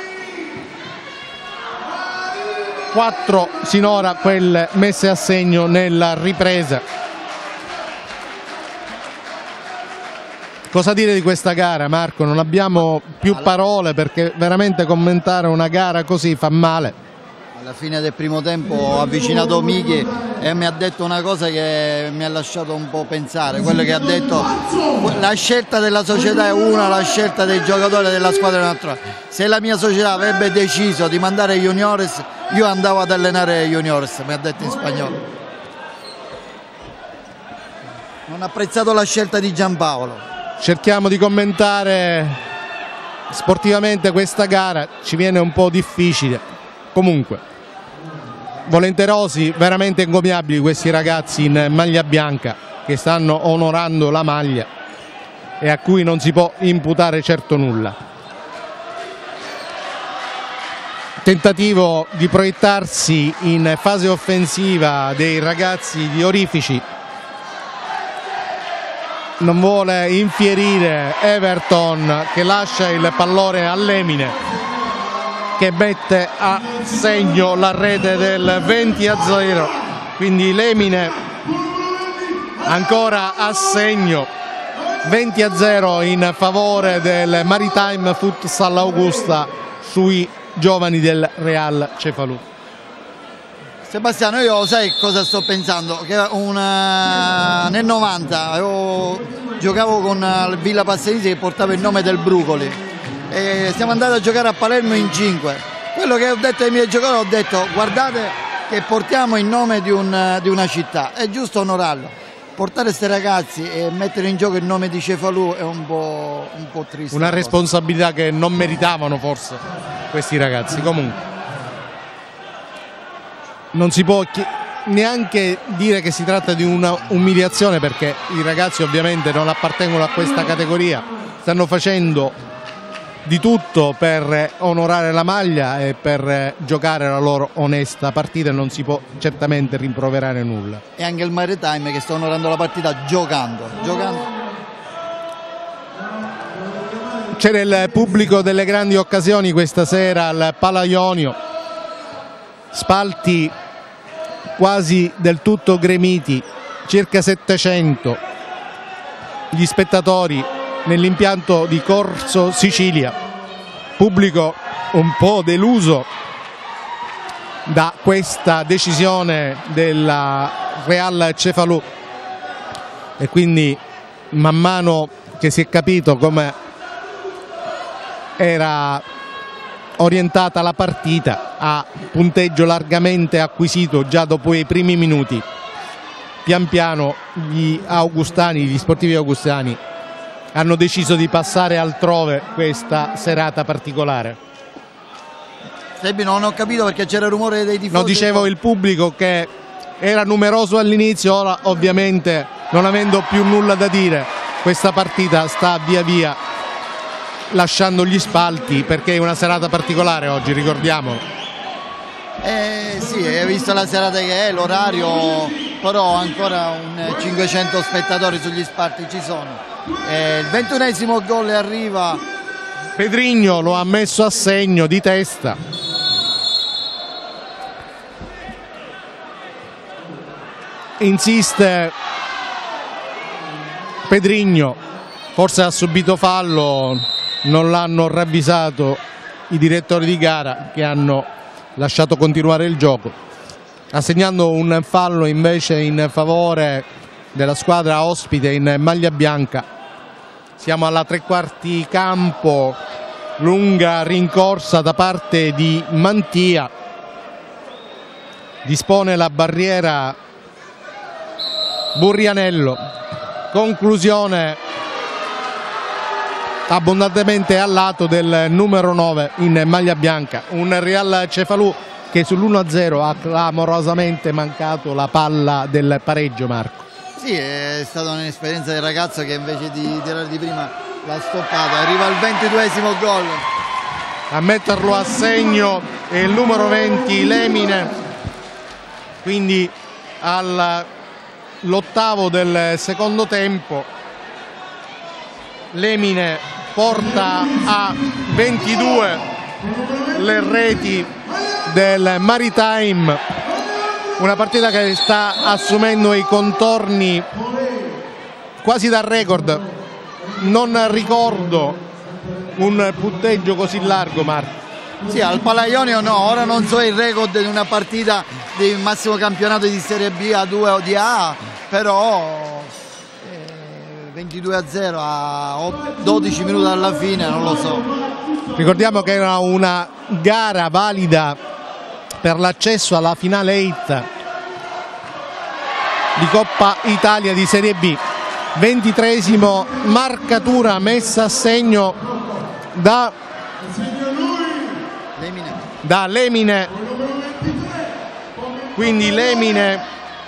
4 sinora quelle messe a segno nella ripresa. Cosa dire di questa gara, Marco? Non abbiamo più parole perché veramente commentare una gara così fa male. Alla fine del primo tempo ho avvicinato Michi e mi ha detto una cosa che mi ha lasciato un po' pensare, quello che ha detto: la scelta della società è una, la scelta dei giocatori della squadra è un'altra. Se la mia società avrebbe deciso di mandare juniores, io andavo ad allenare juniores, mi ha detto in spagnolo. Non ha apprezzato la scelta di Giampaolo. Cerchiamo di commentare sportivamente questa gara, ci viene un po' difficile. Comunque, volenterosi, veramente encomiabili questi ragazzi in maglia bianca che stanno onorando la maglia e a cui non si può imputare certo nulla. Tentativo di proiettarsi in fase offensiva dei ragazzi di Orifici. Non vuole infierire Everton, che lascia il pallone a Lemine, che mette a segno la rete del 20-0. Quindi Lemine ancora a segno, 20-0 in favore del Maritime Futsal Augusta sui giovani del Real Cefalù. Sebastiano, io sai cosa sto pensando? Che nel 90 giocavo con il Villa Passanisi che portava il nome del Brucoli e siamo andati a giocare a Palermo in 5. Quello che ho detto ai miei giocatori, ho detto: guardate che portiamo il nome di una città, è giusto onorarlo. Portare questi ragazzi e mettere in gioco il nome di Cefalù è un po' triste. Una responsabilità che non meritavano forse questi ragazzi. Comunque non si può neanche dire che si tratta di una umiliazione, perché i ragazzi ovviamente non appartengono a questa categoria, stanno facendo di tutto per onorare la maglia e per giocare la loro onesta partita e non si può certamente rimproverare nulla. E anche il Maritime che sta onorando la partita giocando. C'era il pubblico delle grandi occasioni questa sera al Pala Ionio, spalti quasi del tutto gremiti, circa 700 gli spettatori nell'impianto di Corso Sicilia, pubblico un po' deluso da questa decisione della Real Cefalù, e quindi man mano che si è capito come era orientata la partita a punteggio largamente acquisito già dopo i primi minuti, pian piano gli sportivi augustani hanno deciso di passare altrove questa serata particolare. Sebbi, non ho capito perché c'era il rumore dei tifosi. No, dicevo il pubblico che era numeroso all'inizio, ora ovviamente non avendo più nulla da dire questa partita sta via via lasciando gli spalti, perché è una serata particolare oggi, ricordiamolo. Sì, hai visto la serata che è, l'orario, però ancora 500 spettatori sugli spalti ci sono. Il 21esimo gol arriva. Pedrigno lo ha messo a segno di testa. Insiste Pedrigno, forse ha subito fallo, non l'hanno ravvisato i direttori di gara che hanno lasciato continuare il gioco, assegnando un fallo invece in favore della squadra ospite in maglia bianca. Siamo alla tre quarti campo, lunga rincorsa da parte di Mantia, dispone la barriera Burrianello, conclusione abbondantemente al lato del numero 9 in maglia bianca, un Real Cefalù che sull'1-0 ha clamorosamente mancato la palla del pareggio. Marco. Sì, è stata un'esperienza del ragazzo che invece di tirare di prima l'ha stoppata. Arriva al 22esimo gol. A metterlo a segno è il numero 20 Lemine, quindi all'ottavo del secondo tempo Lemine porta a 22 le reti del Maritime, una partita che sta assumendo i contorni quasi da record. Non ricordo un punteggio così largo, Marco. Sì, al Palaionio no, ora non so il record di una partita di massimo campionato di Serie B, A2 o di A, però 22-0 a 12 minuti alla fine, non lo so. Ricordiamo che era una gara valida per l'accesso alla finale 8 di Coppa Italia di Serie B. 23esimo, marcatura messa a segno da Lemine, quindi Lemine,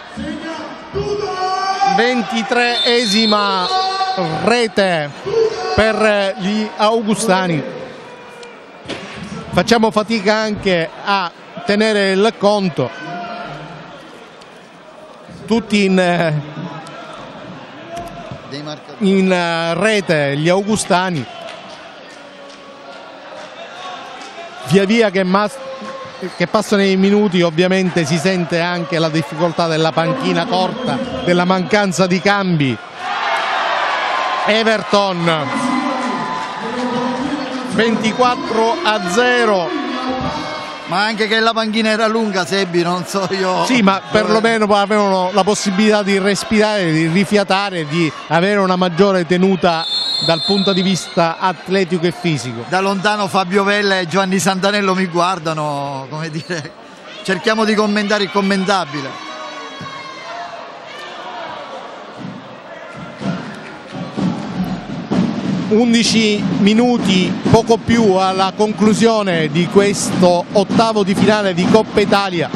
23esima rete per gli augustani. Facciamo fatica anche a tenere il conto, tutti in rete gli augustani. Via via che passano i minuti ovviamente si sente anche la difficoltà della panchina corta, della mancanza di cambi. Everton 24-0. Ma anche che la panchina era lunga, Sebbi, non so io. Sì, ma perlomeno avevano la possibilità di respirare, di rifiatare, di avere una maggiore tenuta dal punto di vista atletico e fisico. Da lontano Fabio Vella e Giovanni Santanello mi guardano, come dire, cerchiamo di commentare il commentabile. «11 minuti, poco più alla conclusione di questo ottavo di finale di Coppa Italia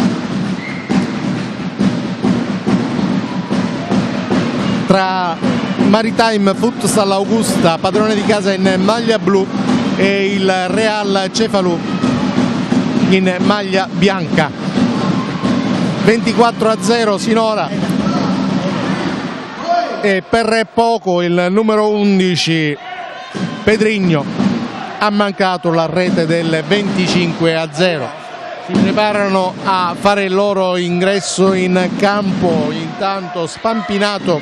tra Maritime Futsal Augusta, padrone di casa in maglia blu, e il Real Cefalù in maglia bianca. 24-0 sinora, e per poco il numero 11 Pedrigno ha mancato la rete del 25-0. Si preparano a fare il loro ingresso in campo, intanto Spampinato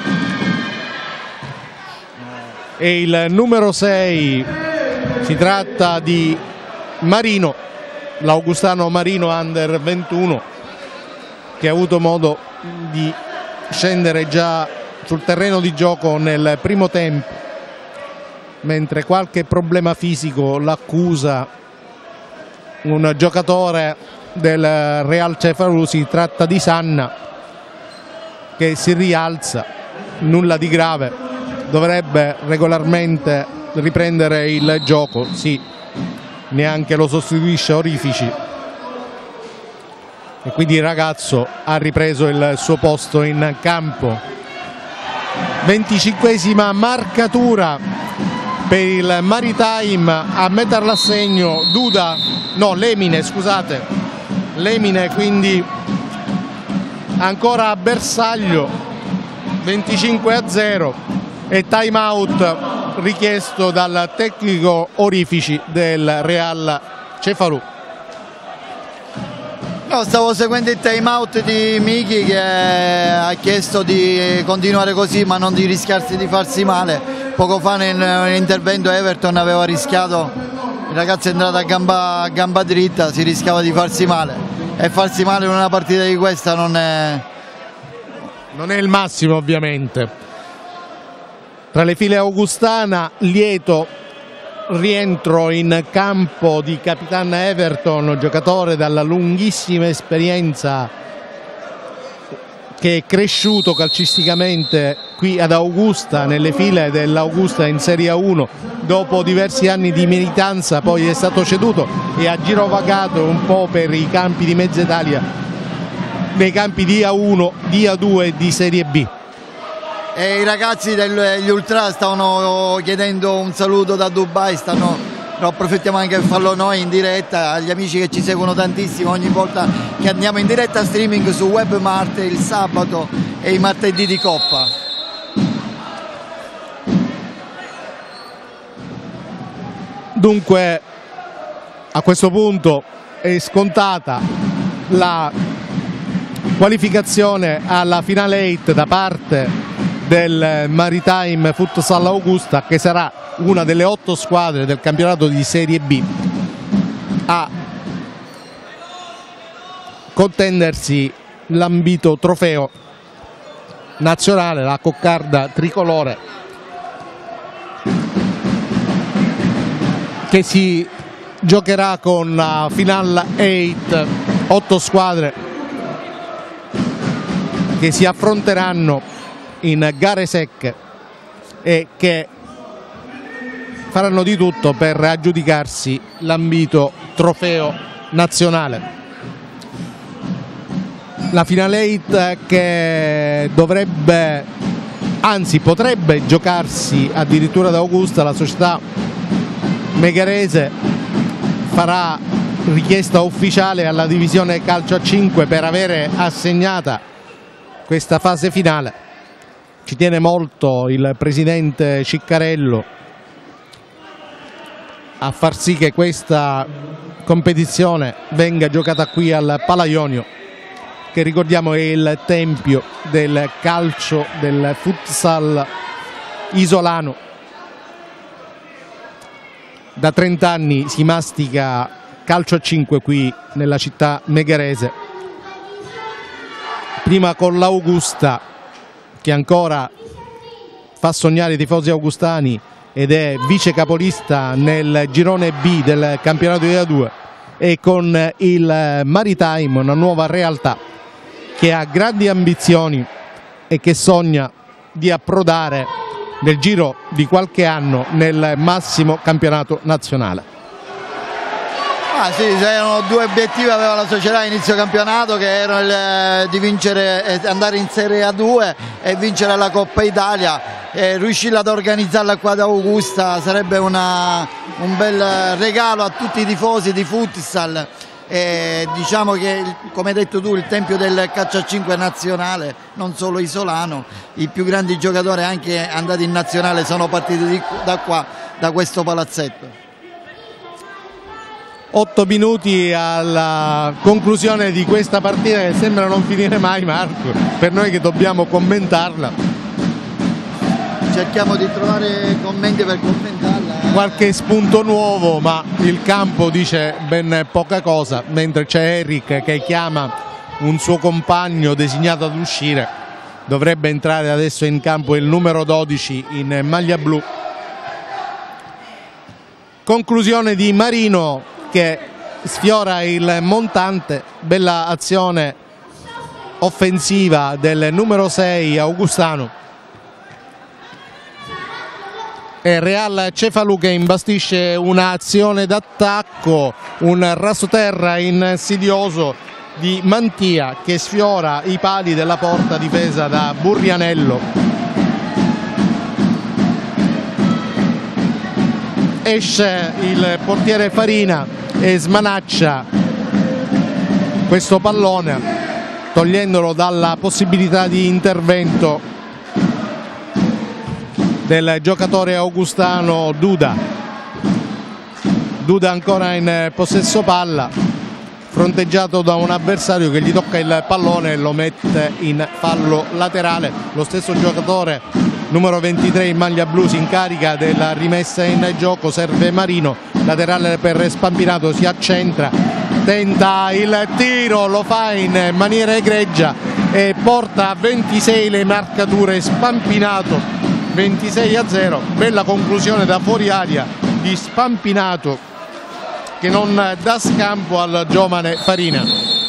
e il numero 6, si tratta di Marino, l'augustano Marino under 21, che ha avuto modo di scendere già sul terreno di gioco nel primo tempo, mentre qualche problema fisico l'accusa un giocatore del Real Cefalù. Si tratta di Sanna, che si rialza, nulla di grave, dovrebbe regolarmente riprendere il gioco. Sì, neanche lo sostituisce Orifici, e quindi il ragazzo ha ripreso il suo posto in campo. 25esima marcatura per il Maritime, a metterla a segno Lemine, scusate, Lemine, quindi ancora a bersaglio. 25-0 e time out richiesto dal tecnico Orifici del Real Cefalù. No, stavo seguendo il time out di Michi, che ha chiesto di continuare così ma non di rischiarsi di farsi male. Poco fa nell'intervento Everton aveva rischiato, il ragazzo è entrato a gamba dritta, si rischiava di farsi male, e farsi male in una partita di questa non è Non è il massimo, ovviamente. Tra le file augustana, lieto rientro in campo di Capitan Everton, giocatore dalla lunghissima esperienza che è cresciuto calcisticamente qui ad Augusta, nelle file dell'Augusta in Serie A1. Dopo diversi anni di militanza poi è stato ceduto e ha girovagato un po' per i campi di Mezza Italia, nei campi di A1, di A2 e di Serie B. E i ragazzi degli Ultra stavano chiedendo un saluto da Dubai, lo approfittiamo anche per farlo noi in diretta agli amici che ci seguono tantissimo ogni volta che andiamo in diretta streaming su Webmart il sabato e i martedì di Coppa. Dunque a questo punto è scontata la qualificazione alla finale 8 da parte del Maritime Futsal Augusta, che sarà una delle 8 squadre del campionato di Serie B a contendersi l'ambito trofeo nazionale, la coccarda tricolore, che si giocherà con la Final 8, 8 squadre che si affronteranno in gare secche e che faranno di tutto per aggiudicarsi l'ambito trofeo nazionale. La Final 8 che dovrebbe, anzi potrebbe giocarsi addirittura ad Augusta, la società megherese farà richiesta ufficiale alla divisione calcio a 5 per avere assegnata questa fase finale. Ci tiene molto il presidente Ciccarello a far sì che questa competizione venga giocata qui al Palaionio, che ricordiamo è il tempio del calcio, del futsal isolano. Da 30 anni si mastica calcio a 5 qui nella città megherese, prima con l'Augusta, che ancora fa sognare i tifosi augustani ed è vice capolista nel girone B del campionato di A2, e con il Maritime, una nuova realtà che ha grandi ambizioni e che sogna di approdare nel giro di qualche anno nel massimo campionato nazionale. Sì, erano 2 obiettivi aveva la società a inizio campionato, che erano di vincere, andare in Serie A2 e vincere la Coppa Italia. Riuscire ad organizzarla qua ad Augusta sarebbe un bel regalo a tutti i tifosi di futsal. Diciamo che, come hai detto tu, il tempio del calcio a 5 nazionale, non solo isolano, i più grandi giocatori anche andati in nazionale sono partiti da qua, da questo palazzetto. 8 minuti alla conclusione di questa partita che sembra non finire mai, Marco, per noi che dobbiamo commentarla. Cerchiamo di trovare commenti per commentarla. Qualche spunto nuovo, ma il campo dice ben poca cosa, mentre c'è Eric che chiama un suo compagno designato ad uscire. Dovrebbe entrare adesso in campo il numero 12 in maglia blu. Conclusione di Marino che sfiora il montante, bella azione offensiva del numero 6 augustano, e Real Cefalù che imbastisce un'azione d'attacco, un rasoterra insidioso di Mantia che sfiora i pali della porta difesa da Burrianello. Esce il portiere Farina e smanaccia questo pallone, togliendolo dalla possibilità di intervento del giocatore augustano Duda. Duda ancora in possesso palla, fronteggiato da un avversario che gli tocca il pallone e lo mette in fallo laterale. Lo stesso giocatore numero 23 in maglia blu si incarica della rimessa in gioco, serve Marino, laterale per Spampinato, si accentra, tenta il tiro, lo fa in maniera egregia, e porta a 26 le marcature. Spampinato 26-0, bella conclusione da fuori aria di Spampinato che non dà scampo al giovane Farina.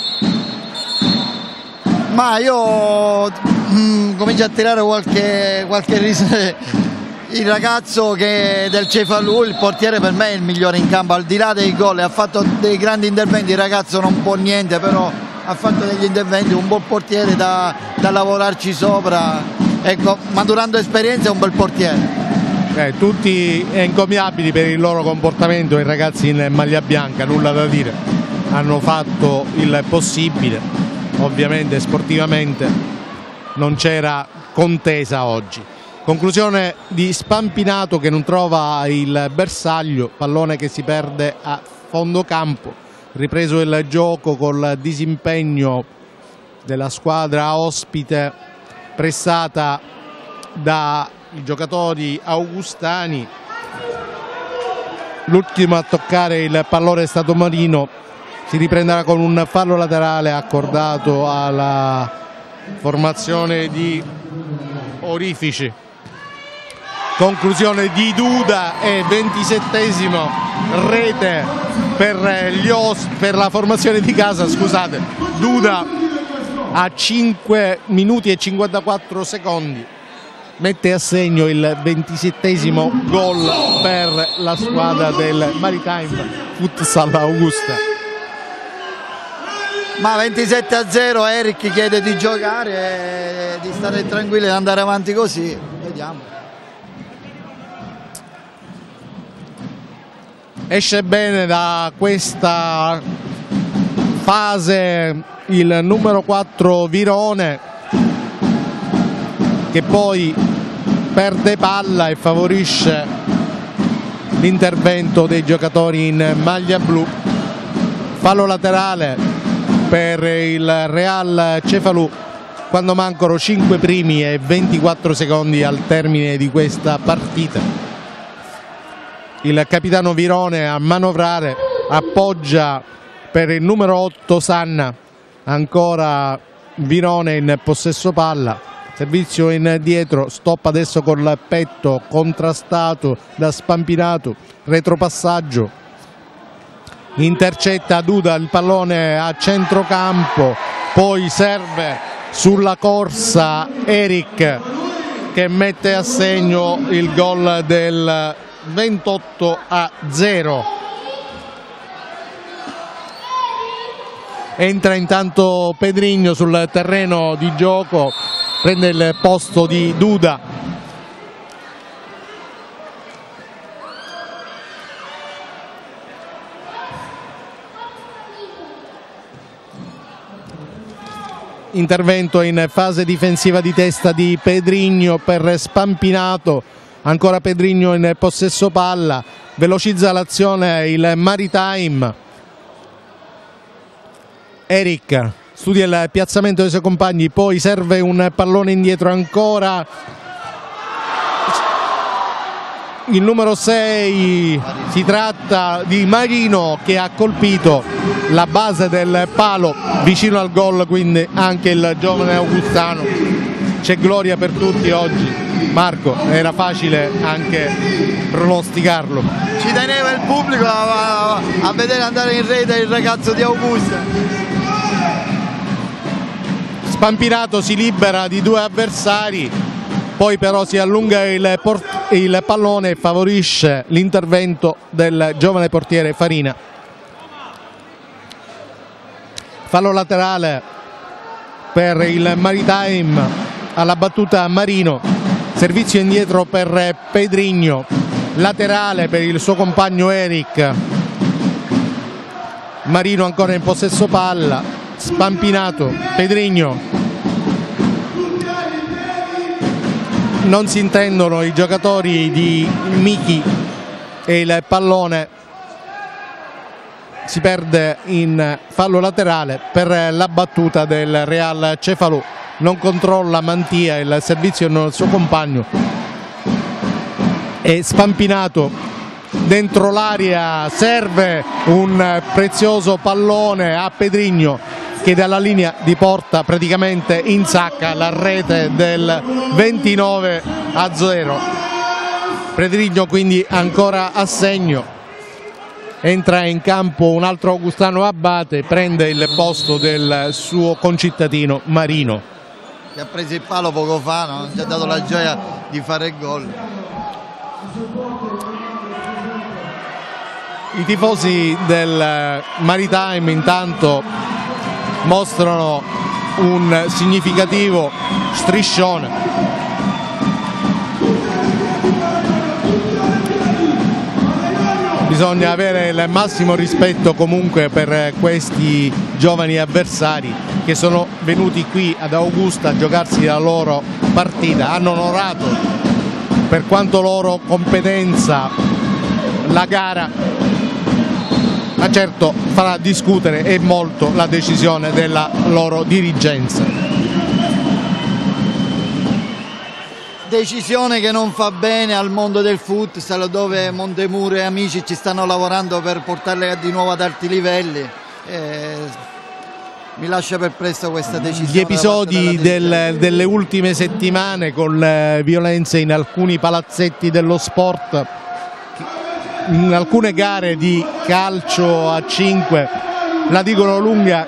Ma io comincio a tirare qualche riso. Il ragazzo che del Cefalù, il portiere, per me è il migliore in campo, al di là dei gol, ha fatto dei grandi interventi. Il ragazzo non può niente, però ha fatto degli interventi, un buon portiere da lavorarci sopra, ecco, maturando esperienza, è un bel portiere. Tutti encomiabili per il loro comportamento, i ragazzi in maglia bianca, nulla da dire, hanno fatto il possibile, ovviamente sportivamente non c'era contesa oggi. Conclusione di Spampinato che non trova il bersaglio, pallone che si perde a fondo campo, ripreso il gioco col disimpegno della squadra ospite pressata dai giocatori augustani. L'ultimo a toccare il pallone è stato Marino, si riprenderà con un fallo laterale accordato alla formazione di Orifici. Conclusione di Duda e 27esimo rete per la formazione di casa, scusate. Duda a 5 minuti e 54 secondi mette a segno il 27esimo gol per la squadra del Maritime Futsal Augusta. Ma 27-0, Eric chiede di giocare e di stare tranquilli e andare avanti così, vediamo. Esce bene da questa fase il numero 4 Virone, che poi perde palla e favorisce l'intervento dei giocatori in maglia blu. Fallo laterale per il Real Cefalù quando mancano 5 primi e 24 secondi al termine di questa partita. Il capitano Virone a manovrare, appoggia per il numero 8 Sanna, ancora Virone in possesso palla, servizio indietro, stop adesso col petto, contrastato da Spampinato, retropassaggio, intercetta Duda il pallone a centrocampo, poi serve sulla corsa Eric che mette a segno il gol del 28-0. Entra intanto Pedrigno sul terreno di gioco, prende il posto di Duda. Intervento in fase difensiva di testa di Pedrigno per Spampinato. Ancora Pedrigno in possesso palla, velocizza l'azione il Maritime. Eric studia il piazzamento dei suoi compagni, poi serve un pallone indietro ancora. Il numero 6, si tratta di Marino che ha colpito la base del palo vicino al gol, quindi anche il giovane augustano. C'è gloria per tutti oggi. Marco, era facile anche pronosticarlo. Ci teneva il pubblico a vedere andare in rete il ragazzo di Augusta. Spampinato si libera di 2 avversari, poi però si allunga il pallone e favorisce l'intervento del giovane portiere Farina. Fallo laterale per il Maritime, alla battuta Marino. Servizio indietro per Pedrigno, laterale per il suo compagno Eric. Marino ancora in possesso palla, Spampinato, Pedrigno. Non si intendono i giocatori di Michi e il pallone si perde in fallo laterale per la battuta del Real Cefalù. Non controlla Mantia, il servizio del suo compagno, e Spampinato dentro l'area serve un prezioso pallone a Pedrigno, che dalla linea di porta praticamente insacca la rete del 29-0. Predrigno quindi ancora a segno, entra in campo un altro Augustano Abate, prende il posto del suo concittadino Marino, che ha preso il palo poco fa, non ci ha dato la gioia di fare il gol. I tifosi del Maritime intanto mostrano un significativo striscione. Bisogna avere il massimo rispetto comunque per questi giovani avversari che sono venuti qui ad Augusta a giocarsi la loro partita, hanno onorato per quanto loro competenza la gara, ma certo farà discutere e molto la decisione della loro dirigenza. Decisione che non fa bene al mondo del futsal, dove Montemuro e amici ci stanno lavorando per portarle di nuovo ad alti livelli. Mi lascia perplesso questa decisione. Gli episodi delle ultime settimane con violenze in alcuni palazzetti dello sport, in alcune gare di calcio a 5, la dicono lunga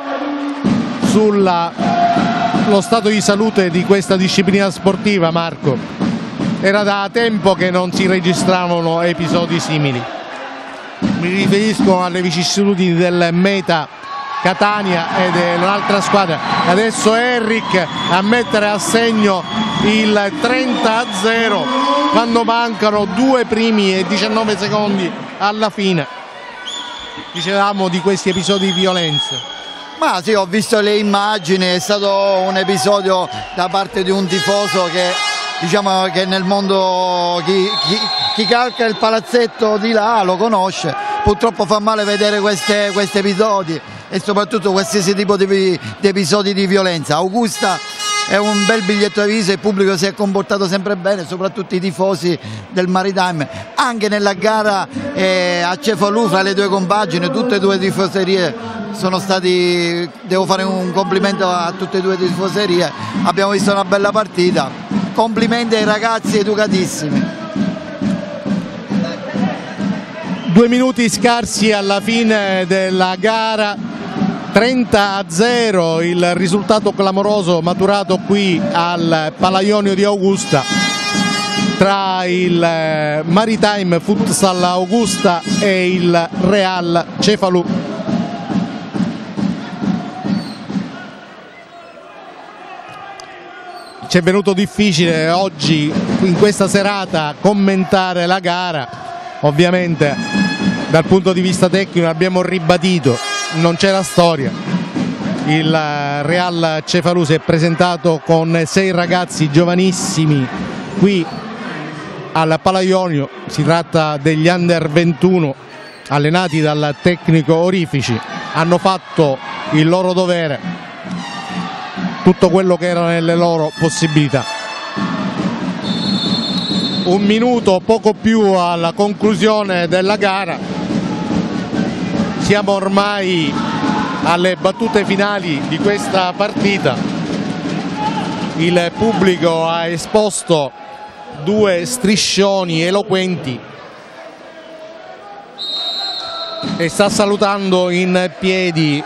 sullo stato di salute di questa disciplina sportiva. Marco, era da tempo che non si registravano episodi simili. Mi riferisco alle vicissitudini del Meta Catania e dell'altra squadra. Adesso Eric a mettere a segno il 30-0 quando mancano 2 primi e 19 secondi alla fine. Dicevamo di questi episodi di violenza. Ma sì, ho visto le immagini, è stato un episodio da parte di un tifoso che, diciamo che nel mondo chi calca il palazzetto di là lo conosce. Purtroppo fa male vedere questi episodi e soprattutto qualsiasi tipo di episodi di violenza. Augusta è un bel biglietto da visita, il pubblico si è comportato sempre bene, soprattutto i tifosi del Maritime. Anche nella gara a Cefalù, fra le due compagini, tutte e due tifoserie sono stati, devo fare un complimento a tutte e due le tifoserie, abbiamo visto una bella partita, complimenti ai ragazzi educatissimi. 2 minuti scarsi alla fine della gara, 30-0 il risultato clamoroso maturato qui al Palaionio di Augusta tra il Maritime Futsal Augusta e il Real Cefalù. Ci è venuto difficile oggi in questa serata commentare la gara, ovviamente dal punto di vista tecnico abbiamo ribadito, non c'è la storia. Il Real Cefalù si è presentato con 6 ragazzi giovanissimi qui al Palaionio, si tratta degli under 21 allenati dal tecnico Orifici, hanno fatto il loro dovere, tutto quello che era nelle loro possibilità. 1 minuto, poco più alla conclusione della gara, siamo ormai alle battute finali di questa partita. Il pubblico ha esposto 2 striscioni eloquenti e sta salutando in piedi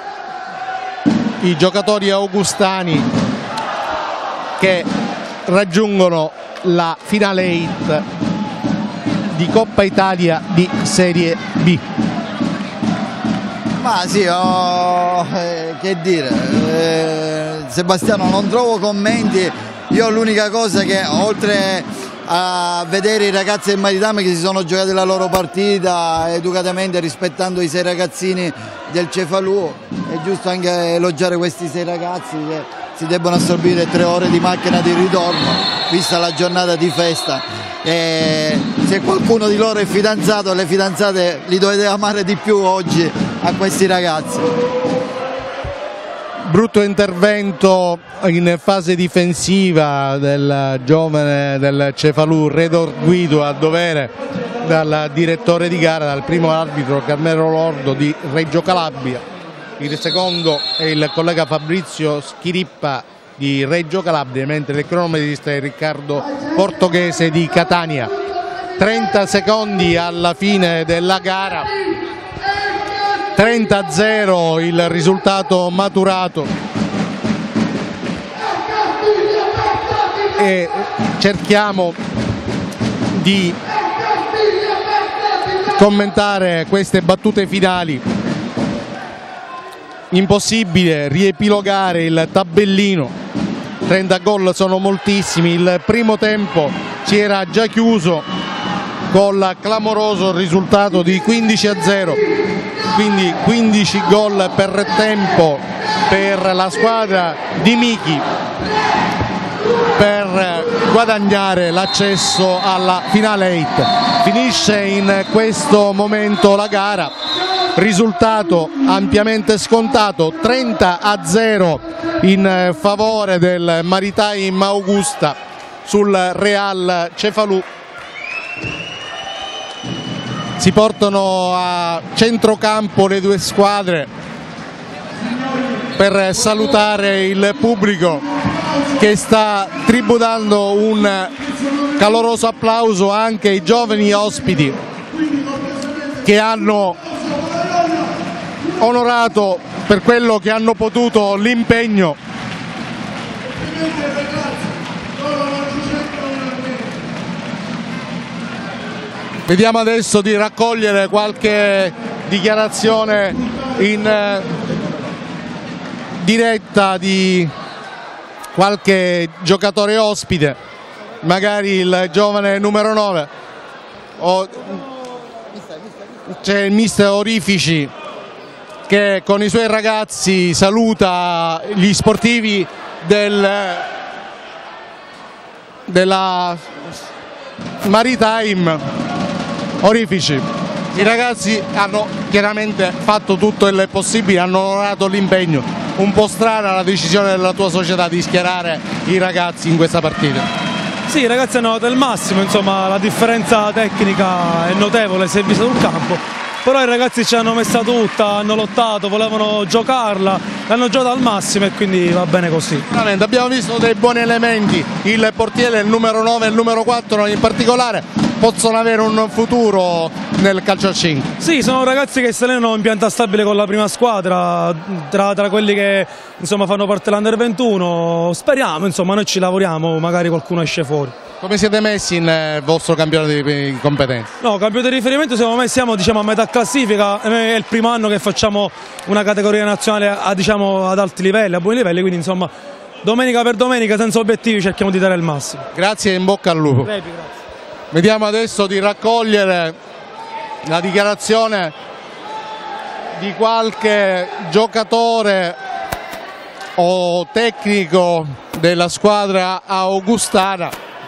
i giocatori augustani che raggiungono la finale 8 di Coppa Italia di Serie B. Ma sì, che dire, Sebastiano, non trovo commenti. Io l'unica cosa che, oltre a vedere i ragazzi del Maritime che si sono giocati la loro partita educatamente rispettando i 6 ragazzini del Cefalù, è giusto anche elogiare questi 6 ragazzi che si debbono assorbire 3 ore di macchina di ritorno vista la giornata di festa, e se qualcuno di loro è fidanzato, le fidanzate li dovete amare di più oggi a questi ragazzi. Brutto intervento in fase difensiva del giovane del Cefalù, Redor Guido, a dovere dal direttore di gara, dal primo arbitro Carmelo Lordo di Reggio Calabria. il secondo è il collega Fabrizio Schirippa di Reggio Calabria, mentre il cronometrista è Riccardo Portoghese di Catania. 30 secondi alla fine della gara, 30-0 il risultato maturato, e cerchiamo di commentare queste battute finali. Impossibile riepilogare il tabellino, 30 gol sono moltissimi. Il primo tempo si era già chiuso col clamoroso risultato di 15-0, quindi 15 gol per tempo per la squadra di Michi per guadagnare l'accesso alla finale 8. Finisce in questo momento la gara, risultato ampiamente scontato, 30-0 in favore del Maritime Augusta sul Real Cefalù. Si portano a centrocampo le due squadre per salutare il pubblico che sta tributando un caloroso applauso anche ai giovani ospiti che hanno onorato per quello che hanno potuto l'impegno. Vediamo adesso di raccogliere qualche dichiarazione in diretta di qualche giocatore ospite, magari il giovane numero 9, c'è il mister Orifici che con i suoi ragazzi saluta gli sportivi della Maritime. Orifici, i ragazzi hanno chiaramente fatto tutto il possibile, hanno onorato l'impegno. Un po' strana la decisione della tua società di schierare i ragazzi in questa partita. Sì, i ragazzi hanno dato il massimo, insomma la differenza tecnica è notevole, si è vista sul campo, però i ragazzi ci hanno messa tutta, hanno lottato, volevano giocarla, l'hanno giocata al massimo e quindi va bene così. Veramente, abbiamo visto dei buoni elementi, il portiere, il numero 9 e il numero 4 in particolare possono avere un futuro nel calcio a 5. Sì, sono ragazzi che si allenano in pianta stabile con la prima squadra, tra quelli che insomma fanno parte dell'Under 21, speriamo, insomma noi ci lavoriamo, magari qualcuno esce fuori. Come siete messi nel vostro campionato di competenze? No, campionato di riferimento siamo diciamo, a metà classifica, è il primo anno che facciamo una categoria nazionale diciamo, ad alti livelli, a buoni livelli, quindi insomma domenica per domenica senza obiettivi cerchiamo di dare il massimo. Grazie e in bocca al lupo. Grazie. Vediamo adesso di raccogliere la dichiarazione di qualche giocatore o tecnico della squadra augustana.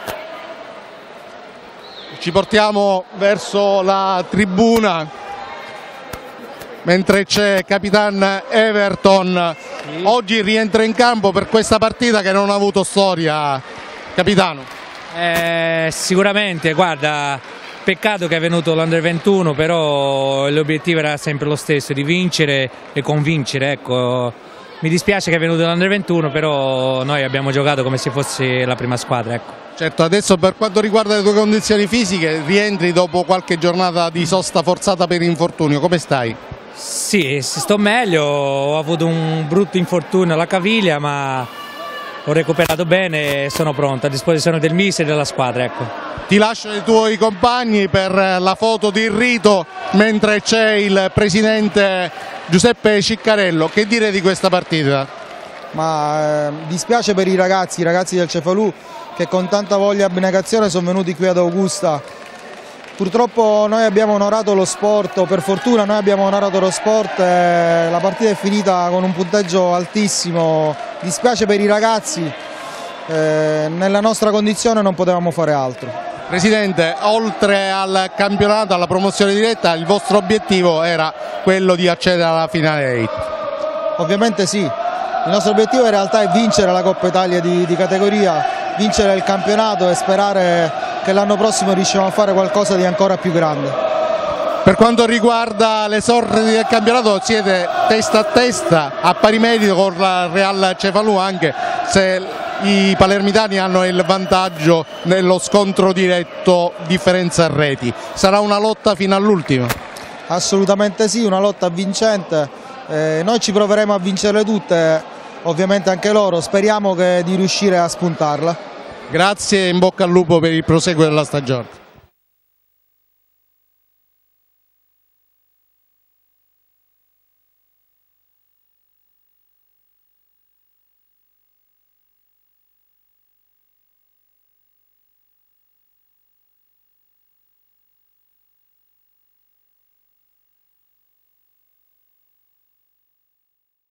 Ci portiamo verso la tribuna mentre c'è Capitan Everton. Oggi rientra in campo per questa partita che non ha avuto storia, capitano. Sicuramente, guarda, peccato che è venuto l'Under 21, però l'obiettivo era sempre lo stesso, di vincere e convincere, ecco. Mi dispiace che è venuto l'Under 21, però noi abbiamo giocato come se fosse la prima squadra, ecco. Certo, adesso per quanto riguarda le tue condizioni fisiche, rientri dopo qualche giornata di sosta forzata per infortunio, come stai? Sì, sto meglio, ho avuto un brutto infortunio alla caviglia, ma ho recuperato bene e sono pronto a disposizione del mister e della squadra, ecco. Ti lascio i tuoi compagni per la foto di rito mentre c'è il presidente Giuseppe Ciccarello. Che dire di questa partita? Ma dispiace per i ragazzi del Cefalù che con tanta voglia e abnegazione sono venuti qui ad Augusta. Purtroppo noi abbiamo onorato lo sport, o per fortuna noi abbiamo onorato lo sport, la partita è finita con un punteggio altissimo. Dispiace per i ragazzi, nella nostra condizione non potevamo fare altro. Presidente, oltre al campionato, alla promozione diretta, il vostro obiettivo era quello di accedere alla finale 8? Ovviamente sì, il nostro obiettivo in realtà è vincere la Coppa Italia di categoria, vincere il campionato e sperare che l'anno prossimo riusciamo a fare qualcosa di ancora più grande. Per quanto riguarda le sorti del campionato siete testa a testa a pari merito con la Real Cefalù, anche se i palermitani hanno il vantaggio nello scontro diretto differenza reti. Sarà una lotta fino all'ultimo? Assolutamente sì, una lotta vincente, noi ci proveremo a vincerle tutte, ovviamente anche loro, speriamo di riuscire a spuntarla. Grazie e in bocca al lupo per il proseguo della stagione.